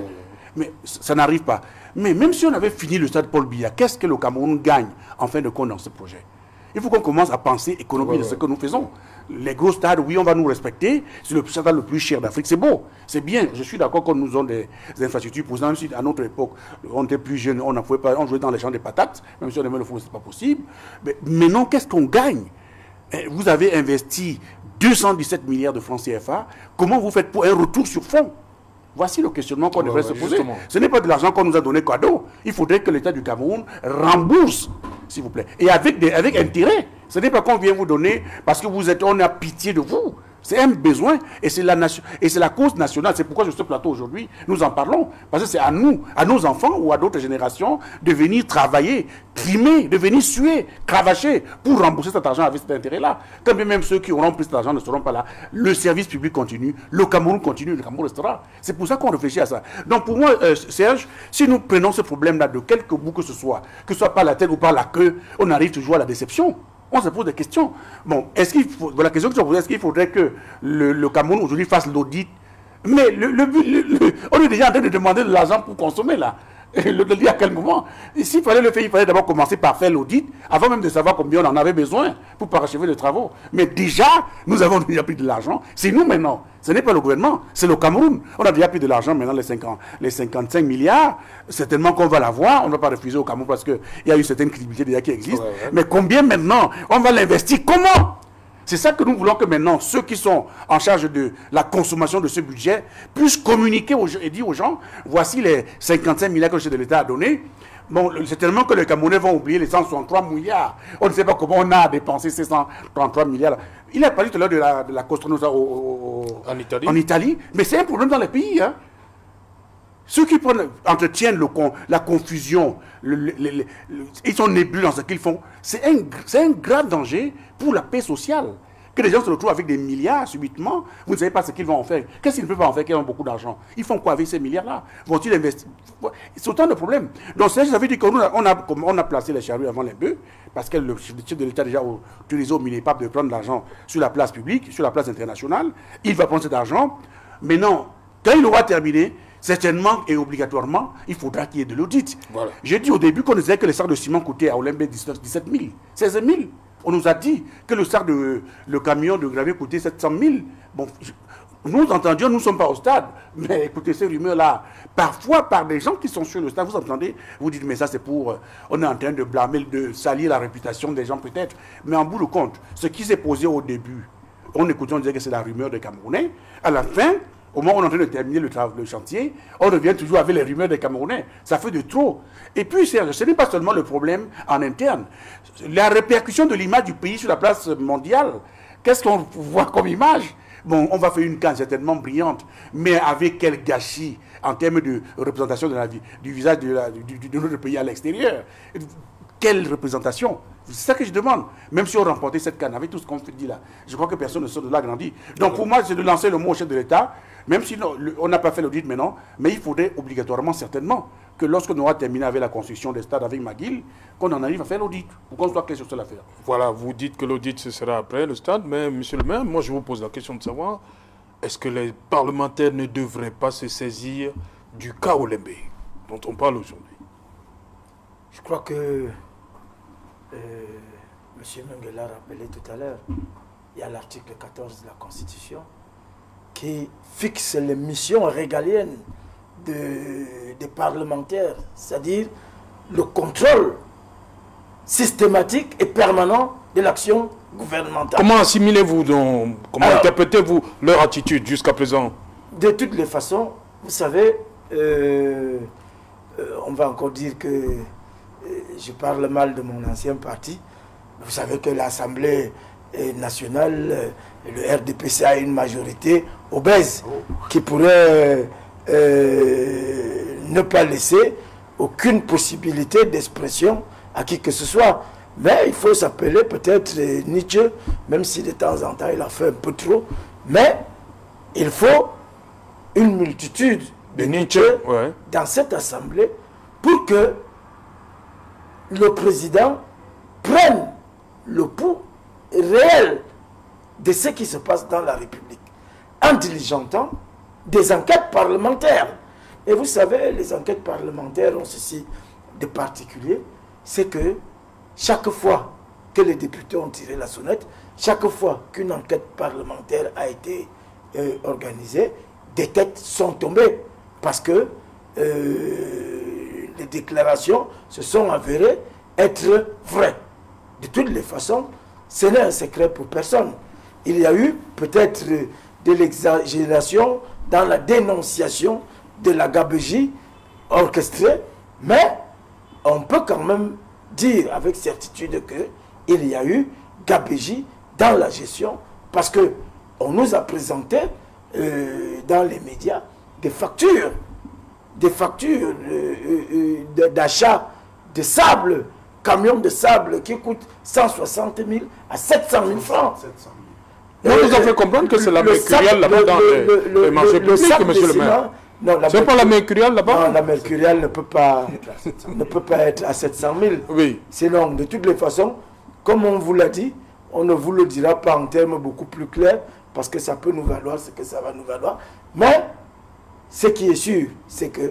Mais ça n'arrive pas. Mais même si on avait fini le stade Paul Biya, qu'est-ce que le Cameroun gagne en fin de compte dans ce projet? Il faut qu'on commence à penser économie ouais, de ce ouais. que nous faisons. Les gros stades, oui, on va nous respecter. C'est le stade le plus cher d'Afrique. C'est beau, c'est bien. Je suis d'accord qu'on nous donne des, des infrastructures. Pour exemple, à notre époque, on était plus jeunes, on, pouvait pas, on jouait dans les champs des patates. Même si on aimait le foot, ce n'est pas possible. Mais maintenant, qu'est-ce qu'on gagne? Vous avez investi deux cent dix-sept milliards de francs C F A. Comment vous faites pour un retour sur fonds? Voici le questionnement qu'on ouais, devrait ouais, se poser. Justement. Ce n'est pas de l'argent qu'on nous a donné cadeau. Il faudrait que l'État du Cameroun rembourse, s'il vous plaît. Et avec, des, avec intérêt. Ce n'est pas qu'on vient vous donner parce que vous êtes, on a pitié de vous. C'est un besoin et c'est la, la cause nationale. C'est pourquoi sur ce plateau aujourd'hui, nous en parlons. Parce que c'est à nous, à nos enfants ou à d'autres générations de venir travailler, trimer, de venir suer, cravacher pour rembourser cet argent avec cet intérêt-là. Quand bien même ceux qui auront pris cet argent ne seront pas là, le service public continue, le Cameroun continue, le Cameroun restera. C'est pour ça qu'on réfléchit à ça. Donc pour moi, euh, Serge, si nous prenons ce problème-là de quelque bout que ce soit, que ce soit par la tête ou par la queue, on arrive toujours à la déception. On se pose des questions. Bon, est-ce qu'il faut, la question que je pose, est-ce qu'il faudrait que le, le Cameroun aujourd'hui fasse l'audit? Mais le, le, le, le, on est déjà en train de demander de l'argent pour consommer là. Le, le dire à quel moment? S'il fallait le faire, il fallait d'abord commencer par faire l'audit, avant même de savoir combien on en avait besoin pour parachever les travaux. Mais déjà, nous avons déjà pris de l'argent. C'est nous maintenant. Ce n'est pas le gouvernement, c'est le Cameroun. On a déjà pris de l'argent maintenant, les, cinquante, les cinquante-cinq milliards. Certainement qu'on va l'avoir. On ne va pas refuser au Cameroun parce qu'il y a une certaine crédibilité déjà qui existe. Ouais, ouais. Mais combien maintenant? On va l'investir comment? C'est ça que nous voulons que maintenant, ceux qui sont en charge de la consommation de ce budget puissent communiquer aux, et dire aux gens, voici les cinquante-cinq milliards que le chef de l'État a donnés. Bon, c'est tellement que les Camerounais vont oublier les cent soixante-trois milliards. On ne sait pas comment on a dépensé ces cent trente-trois milliards. Il a parlé tout à l'heure de la, de la construction au, au, en, Italie. en Italie, mais c'est un problème dans les pays. Hein. Ceux qui prennent, entretiennent le, la confusion, le, le, le, le, ils sont nébuleux dans ce qu'ils font. C'est un, un grave danger pour la paix sociale. Que les gens se retrouvent avec des milliards subitement, vous ne savez pas ce qu'ils vont en faire. Qu'est-ce qu'ils ne peuvent pas en faire qu'ils ont beaucoup d'argent? Ils font quoi avec ces milliards-là? Vont-ils investir? C'est autant de problèmes. Donc, ça veut dire qu'on a, on a, on a placé les charrues avant les bœufs, parce que le chef de l'État a déjà autorisé au MINEPAP de prendre l'argent sur la place publique, sur la place internationale. Il va prendre cet argent. Maintenant, quand il aura terminé, certainement et obligatoirement, il faudra qu'il y ait de l'audit. Voilà. J'ai dit au début qu'on disait que les sacs de ciment coûtaient à Olymbe dix-sept mille, seize mille. On nous a dit que le sac de le camion de gravier coûtait sept cent mille. Bon, je, nous entendions, nous ne sommes pas au stade. Mais écoutez, ces rumeurs-là, parfois par des gens qui sont sur le stade, vous entendez, vous dites, mais ça c'est pour, euh, on est en train de blâmer, de salir la réputation des gens peut-être. Mais en bout de compte, ce qui s'est posé au début, on écoutait, on disait que c'est la rumeur des Camerounais. À la fin, au moment où on est en train de terminer le, le chantier, on revient toujours avec les rumeurs des Camerounais. Ça fait de trop. Et puis, ce n'est pas seulement le problème en interne. La répercussion de l'image du pays sur la place mondiale, qu'est-ce qu'on voit comme image? Bon, on va faire une canne certainement brillante, mais avec quel gâchis en termes de représentation de la vie, du visage de, la, du, de notre pays à l'extérieur. Quelle représentation? C'est ça que je demande. Même si on remportait cette canne, avec tout ce qu'on dit là, je crois que personne ne sort de là grandi. Donc pour moi, c'est de lancer le mot au chef de l'État, même si non, le, on n'a pas fait l'audit maintenant, mais il faudrait obligatoirement, certainement, que lorsqu'on aura terminé avec la construction des stades avec McGill, qu'on en arrive à faire l'audit, pour qu'on soit clair sur cette affaire. Voilà, vous dites que l'audit, ce sera après le stade, mais monsieur le maire, moi je vous pose la question de savoir, est-ce que les parlementaires ne devraient pas se saisir du cas Olymbe, dont on parle aujourd'hui? Je crois que Euh, M. Menguela l'a rappelé tout à l'heure, il y a l'article quatorze de la Constitution qui fixe les missions régaliennes de, des parlementaires, c'est-à-dire le contrôle systématique et permanent de l'action gouvernementale. Comment assimilez-vous donc, comment interprétez-vous leur attitude jusqu'à présent? De toutes les façons, vous savez, euh, euh, on va encore dire que je parle mal de mon ancien parti. Vous savez que l'Assemblée nationale, le R D P C a une majorité obèse qui pourrait euh, ne pas laisser aucune possibilité d'expression à qui que ce soit. Mais il faut s'appeler peut-être Nietzsche, même si de temps en temps il a fait un peu trop. Mais il faut une multitude de Nietzsche, Nietzsche ouais. dans cette Assemblée pour que le président prenne le pouls réel de ce qui se passe dans la République, en diligentant des enquêtes parlementaires. Et vous savez, les enquêtes parlementaires ont ceci de particulier, c'est que chaque fois que les députés ont tiré la sonnette, chaque fois qu'une enquête parlementaire a été euh, organisée, des têtes sont tombées parce que euh, les déclarations se sont avérées être vraies. De toutes les façons, ce n'est un secret pour personne. Il y a eu peut-être de l'exagération dans la dénonciation de la gabegie orchestrée, mais on peut quand même dire avec certitude qu'il y a eu gabegie dans la gestion, parce qu'on nous a présenté euh, dans les médias des factures, des factures euh, euh, d'achat de sable, camions de sable qui coûtent cent soixante mille à sept cent mille francs. On nous a fait comprendre que c'est la mercuriale là-bas dans les, les marchés publics, monsieur le maire. C'est pas la mercuriale là-bas? Non, la mercuriale ne peut pas, ne peut pas être à sept cent mille. Oui. Sinon, de toutes les façons, comme on vous l'a dit, on ne vous le dira pas en termes beaucoup plus clairs, parce que ça peut nous valoir ce que ça va nous valoir. Mais, ce qui est sûr, c'est que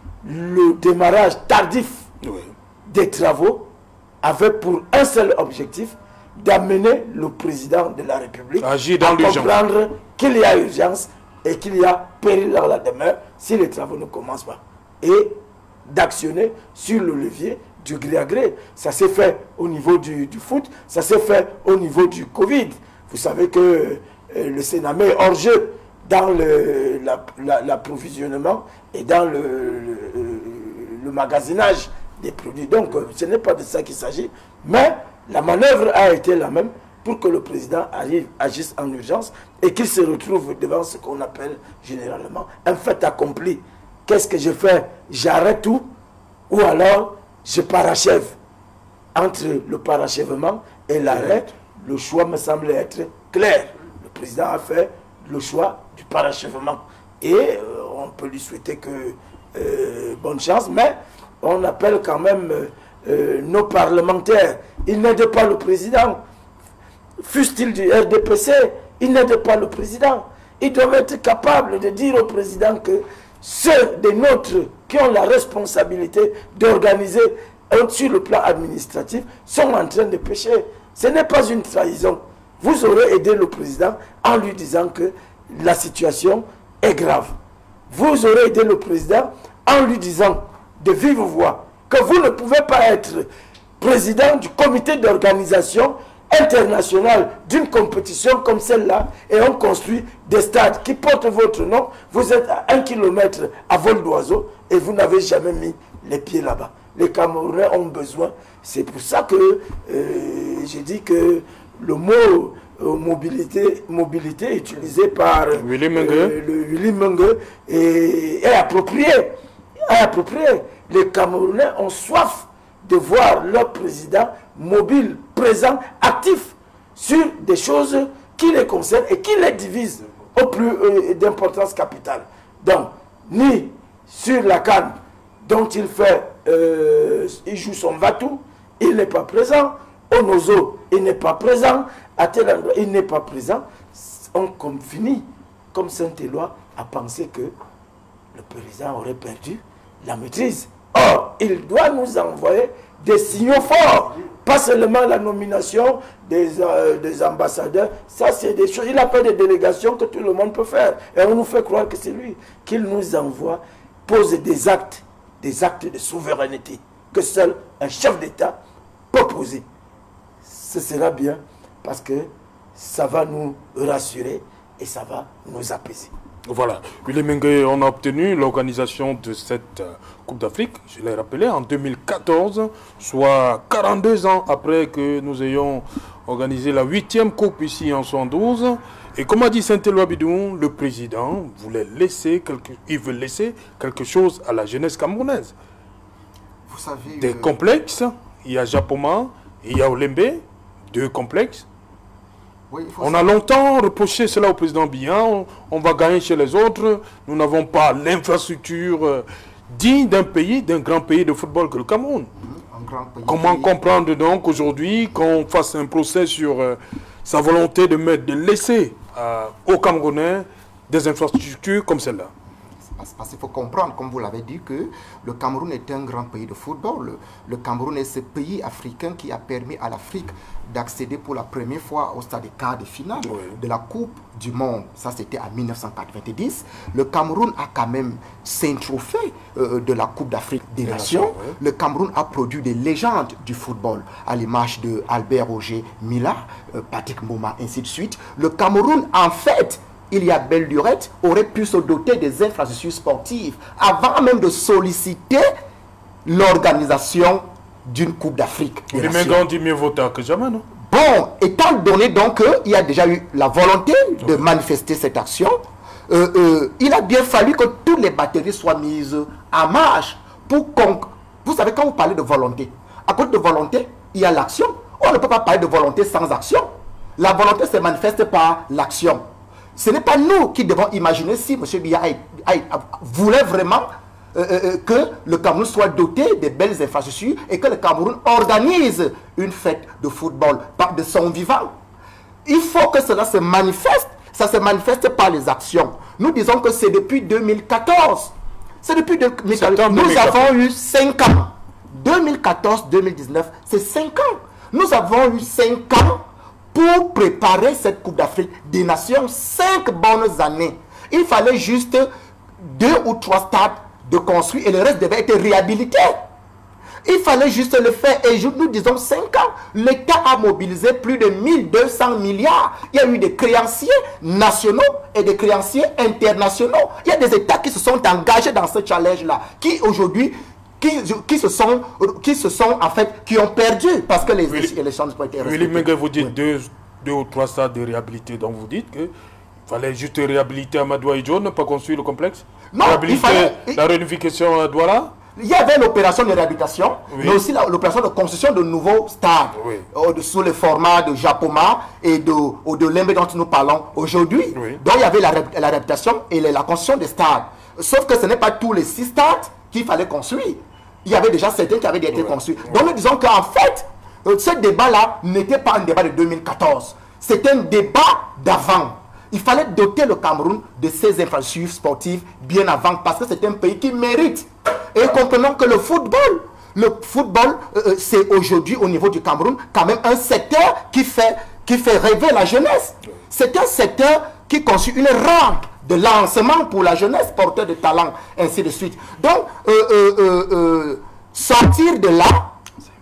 le démarrage tardif oui. des travaux avait pour un seul objectif, d'amener le président de la République Agir dans à comprendre qu'il y a urgence et qu'il y a péril dans la demeure si les travaux ne commencent pas. Et d'actionner sur le levier du gré à gré. Ça s'est fait au niveau du, du foot, ça s'est fait au niveau du Covid. Vous savez que euh, le Sénat met hors jeu dans l'approvisionnement et dans le, le, le magasinage des produits. Donc, euh, ce n'est pas de ça qu'il s'agit, mais la manœuvre a été la même pour que le président arrive, agisse en urgence et qu'il se retrouve devant ce qu'on appelle généralement un fait accompli. Qu'est-ce que je fais? J'arrête tout ou alors je parachève. Entre le parachèvement et l'arrêt, le choix me semble être clair. Le président a fait le choix du parachèvement. Et euh, on peut lui souhaiter que euh, bonne chance, mais on appelle quand même euh, euh, nos parlementaires. Ils n'aident pas le président. Fût-il du R D P C, ils n'aident pas le président. Ils doivent être capables de dire au président que ceux des nôtres qui ont la responsabilité d'organiser sur le plan administratif sont en train de pécher. Ce n'est pas une trahison. Vous aurez aidé le président en lui disant que la situation est grave. Vous aurez aidé le président en lui disant de vive voix que vous ne pouvez pas être président du comité d'organisation internationale d'une compétition comme celle-là et on construit des stades qui portent votre nom. Vous êtes à un kilomètre à vol d'oiseau et vous n'avez jamais mis les pieds là-bas. Les Camerounais ont besoin. C'est pour ça que euh, j'ai dit que le mot euh, mobilité, mobilité utilisé par euh, Willy Mengue euh, le Willy Mengue est, est approprié. Est approprié. Les Camerounais ont soif de voir leur président mobile, présent, actif sur des choses qui les concernent et qui les divisent au plus euh, d'importance capitale. Donc, ni sur la canne dont il fait, euh, il joue son vatou, il n'est pas présent. Au Nozo, il n'est pas présent. À tel endroit, il n'est pas présent. On comme finit, comme Saint-Éloi, à penser que le président aurait perdu la maîtrise. Or, il doit nous envoyer des signaux forts. Pas seulement la nomination des, euh, des ambassadeurs. Ça, c'est des choses. Il a pas de délégations que tout le monde peut faire. Et on nous fait croire que c'est lui qu'il nous envoie, pose des actes, des actes de souveraineté que seul un chef d'État peut poser. Ce sera bien parce que ça va nous rassurer et ça va nous apaiser. Voilà. Willy Mengue, on a obtenu l'organisation de cette euh, Coupe d'Afrique, je l'ai rappelé, en deux mille quatorze, soit quarante-deux ans après que nous ayons organisé la huitième Coupe ici en soixante-douze. Et comme a dit Saint-Éloi Bidoun, le président voulait laisser quelque, il veut laisser quelque chose à la jeunesse camerounaise. Vous savez, des euh... complexes, il y a Japoma, il y a Olembe, deux complexes. Oui, on a longtemps reproché cela au président Biya, on, on va gagner chez les autres, nous n'avons pas l'infrastructure euh, digne d'un pays, d'un grand pays de football que le Cameroun. Un grand pays. Comment comprendre donc aujourd'hui qu'on fasse un procès sur euh, sa volonté de mettre, de laisser euh, aux Camerounais des infrastructures comme celle-là? Parce qu'il faut comprendre, comme vous l'avez dit, que le Cameroun est un grand pays de football. Le, le Cameroun est ce pays africain qui a permis à l'Afrique d'accéder pour la première fois au stade des quarts de finale oui. de la Coupe du Monde. Ça, c'était en mille neuf cent quatre-vingt-dix. Le Cameroun a quand même cinq trophées euh, de la Coupe d'Afrique des Bien Nations. Sûr, oui. Le Cameroun a produit des légendes du football, à l'image de Albert Roger Mila, euh, Patrick Mboma, ainsi de suite. Le Cameroun, en fait, il y a belle lurette, aurait pu se doter des infrastructures sportives avant même de solliciter l'organisation d'une Coupe d'Afrique. Les Méngans dit mieux voter que jamais, non? Bon, étant donné donc qu'il y a déjà eu la volonté de manifester cette action, euh, euh, il a bien fallu que toutes les batteries soient mises en marche pour qu'on... Vous savez, quand vous parlez de volonté, à côté de volonté, il y a l'action. On ne peut pas parler de volonté sans action. La volonté se manifeste par l'action. Ce n'est pas nous qui devons imaginer si M. Biya voulait vraiment euh, euh, que le Cameroun soit doté de belles infrastructures et que le Cameroun organise une fête de football par de son vivant. Il faut que cela se manifeste. Ça se manifeste par les actions. Nous disons que c'est depuis deux mille quatorze. C'est depuis deux mille quatorze. Nous avons eu cinq ans. deux mille quatorze deux mille dix-neuf, c'est cinq ans. Nous avons eu cinq ans pour préparer cette Coupe d'Afrique des Nations, cinq bonnes années. Il fallait juste deux ou trois stades de construire et le reste devait être réhabilité. Il fallait juste le faire et nous disons cinq ans. L'État a mobilisé plus de mille deux cents milliards. Il y a eu des créanciers nationaux et des créanciers internationaux. Il y a des États qui se sont engagés dans ce challenge-là, qui aujourd'hui Qui, qui, se sont, qui se sont, en fait, qui ont perdu parce que les oui, élections ne sont pas été respectées. Oui, mais vous dites oui. deux, deux ou trois stades de réhabilité, donc vous dites qu'il fallait juste réhabiliter Amadou Ahidjo, ne pas construire le complexe. Non, réhabiliter il fallait, la réunification à Douala. Il y avait l'opération de réhabilitation, oui. mais aussi l'opération de construction de nouveaux stades, oui. euh, sous le format de Japoma et de, de Lembe dont nous parlons aujourd'hui. Oui. Donc il y avait la, la réhabilitation et la construction des stades. Sauf que ce n'est pas tous les six stades qu'il fallait construire. Il y avait déjà certains qui avaient été ouais, construits. Ouais. Donc nous disons qu'en fait, euh, ce débat-là n'était pas un débat de deux mille quatorze. C'est un débat d'avant. Il fallait doter le Cameroun de ses infrastructures sportives bien avant parce que c'est un pays qui mérite. Et comprenons que le football, le football, euh, c'est aujourd'hui au niveau du Cameroun quand même un secteur qui fait, qui fait rêver la jeunesse. C'est un secteur qui constitue une rampe de lancement pour la jeunesse, porteur de talent, ainsi de suite. Donc, euh, euh, euh, euh, sortir de là,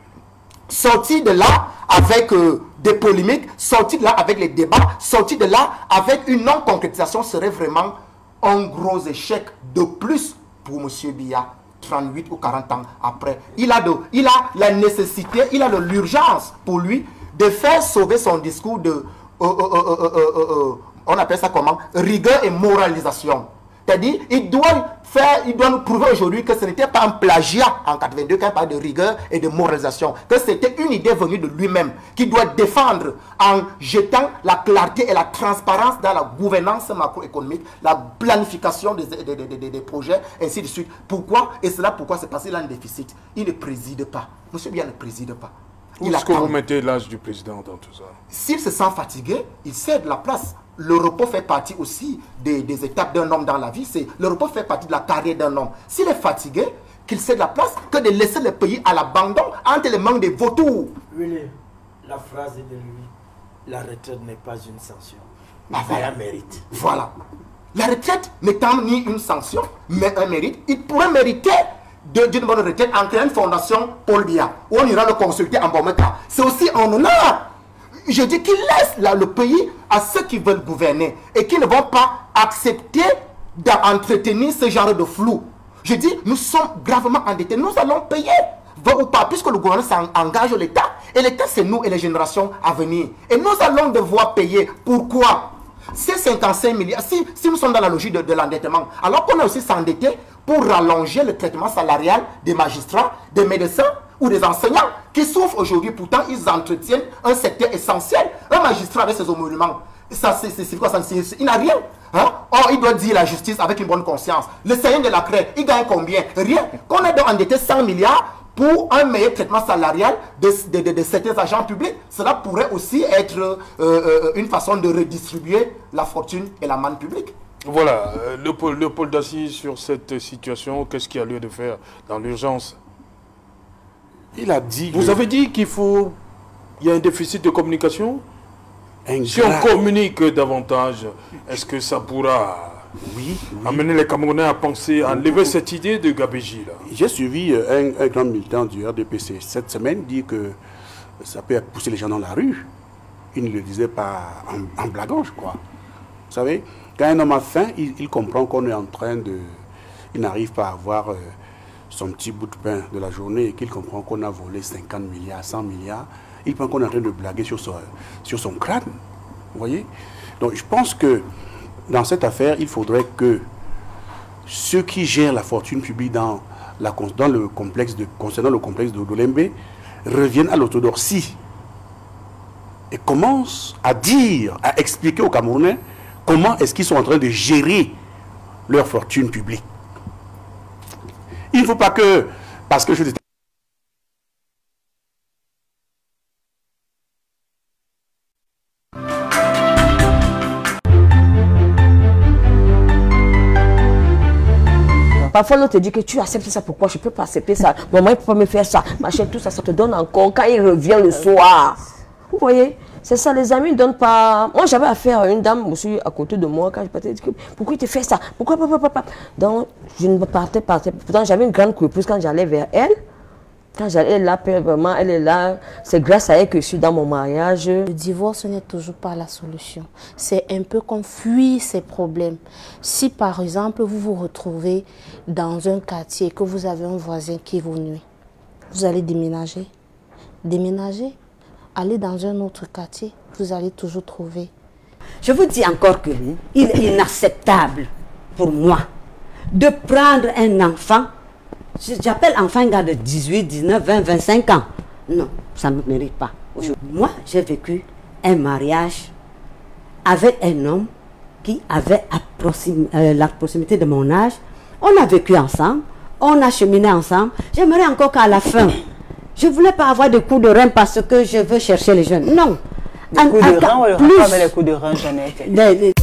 sortir de là avec euh, des polémiques, sortir de là avec les débats, sortir de là avec une non-concrétisation serait vraiment un gros échec de plus pour M. Biya, trente-huit ou quarante ans après. Il a, de, il a la nécessité, il a l'urgence pour lui de faire sauver son discours de... Euh, euh, euh, euh, euh, euh, on appelle ça comment? Rigueur et moralisation. C'est-à-dire, il doit faire, il doit nous prouver aujourd'hui que ce n'était pas un plagiat en quatre-vingt-deux quand il parle de rigueur et de moralisation, que c'était une idée venue de lui-même, qu'il doit défendre en jetant la clarté et la transparence dans la gouvernance macroéconomique, la planification des, des, des, des, des projets, ainsi de suite. Pourquoi? Et cela, pourquoi? C'est parce qu'il a un déficit. Il ne préside pas. Monsieur Biya ne préside pas. Où est-ce que vous mettez l'âge du président dans tout ça? S'il se sent fatigué, il cède la place. Le repos fait partie aussi des, des étapes d'un homme dans la vie. Le repos fait partie de la carrière d'un homme. S'il est fatigué, qu'il cède la place, que de laisser le pays à l'abandon entre les mains des vautours. Oui, la phrase est de lui. La retraite n'est pas une sanction, mais voilà. un mérite. Voilà. La retraite n'étant ni une sanction, mais un mérite, il pourrait mériter d'une bonne retraite en créant une fondation Paul Biya, où on ira le consulter en bon état. C'est aussi en honneur. Je dis qu'il laisse là, le pays à ceux qui veulent gouverner et qui ne vont pas accepter d'entretenir ce genre de flou. Je dis, nous sommes gravement endettés. Nous allons payer, va ou pas, puisque le gouvernement engage l'État. Et l'État, c'est nous et les générations à venir. Et nous allons devoir payer. Pourquoi? Ces cinquante-cinq milliards, si, si nous sommes dans la logique de, de l'endettement, alors qu'on a aussi s'endetter pour rallonger le traitement salarial des magistrats, des médecins ou des enseignants qui souffrent aujourd'hui. Pourtant, ils entretiennent un secteur essentiel. Un magistrat avec ses homoluments, ça c'est quoi ça? Il n'a rien. Hein? Or, il doit dire la justice avec une bonne conscience. Le Seigneur de la Crête, il gagne combien? Rien. Qu'on ait donc endetté cent milliards pour un meilleur traitement salarial de, de, de, de certains agents publics, cela pourrait aussi être euh, euh, une façon de redistribuer la fortune et la manne publique. Voilà, euh, Léopold, Léopold Daci, sur cette situation, qu'est-ce qu'il y a lieu de faire dans l'urgence? Il a dit... Vous que... avez dit qu'il faut... Il y a un déficit de communication. Un si grave... on communique davantage, est-ce que ça pourra oui, oui. amener les Camerounais à penser, à enlever cette idée de gabegie là? J'ai suivi un, un grand militant du R D P C cette semaine dire que ça peut pousser les gens dans la rue. Il ne le disait pas en, en blaguant, je crois. Vous savez, quand un homme a faim, il, il comprend qu'on est en train de... Il n'arrive pas à avoir euh, son petit bout de pain de la journée et qu'il comprend qu'on a volé cinquante milliards, cent milliards. Il pense qu'on est en train de blaguer sur son, sur son crâne. Vous voyez? Donc je pense que dans cette affaire, il faudrait que ceux qui gèrent la fortune publique dans, la, dans le complexe de, concernant le complexe de Dolembe reviennent à l'orthodoxie et commencent à dire, à expliquer aux Camerounais comment est-ce qu'ils sont en train de gérer leur fortune publique. Il ne faut pas que, parce que je dis... Parfois, l'autre te dit que tu acceptes ça, pourquoi je ne peux pas accepter ça? Maman, il ne peut pas me faire ça. Machin, tout ça, ça te donne encore quand il revient le soir. Vous voyez? C'est ça, les amis ne donnent pas... Moi, j'avais affaire à une dame aussi à côté de moi quand je partais. Pourquoi il te fait ça? Pourquoi papa, papa? Donc, je ne partais pas. Pourtant, j'avais une grande coupure quand j'allais vers elle. Quand j'allais là, vraiment, elle est là. C'est grâce à elle que je suis dans mon mariage. Le divorce n'est toujours pas la solution. C'est un peu qu'on fuit ces problèmes. Si, par exemple, vous vous retrouvez dans un quartier et que vous avez un voisin qui vous nuit, vous allez déménager. Déménager. Aller dans un autre quartier, vous allez toujours trouver. Je vous dis encore que il est inacceptable pour moi de prendre un enfant, j'appelle enfant un gars de dix-huit, dix-neuf, vingt, vingt-cinq ans. Non, ça ne me mérite pas. Moi, j'ai vécu un mariage avec un homme qui avait à proxim, euh, la proximité de mon âge. On a vécu ensemble, on a cheminé ensemble. J'aimerais encore qu'à la fin, je ne voulais pas avoir de coups de rein parce que je veux chercher les jeunes. Non. Les coups de rein ou le rapport avec les coups de rein, j'en ai fait.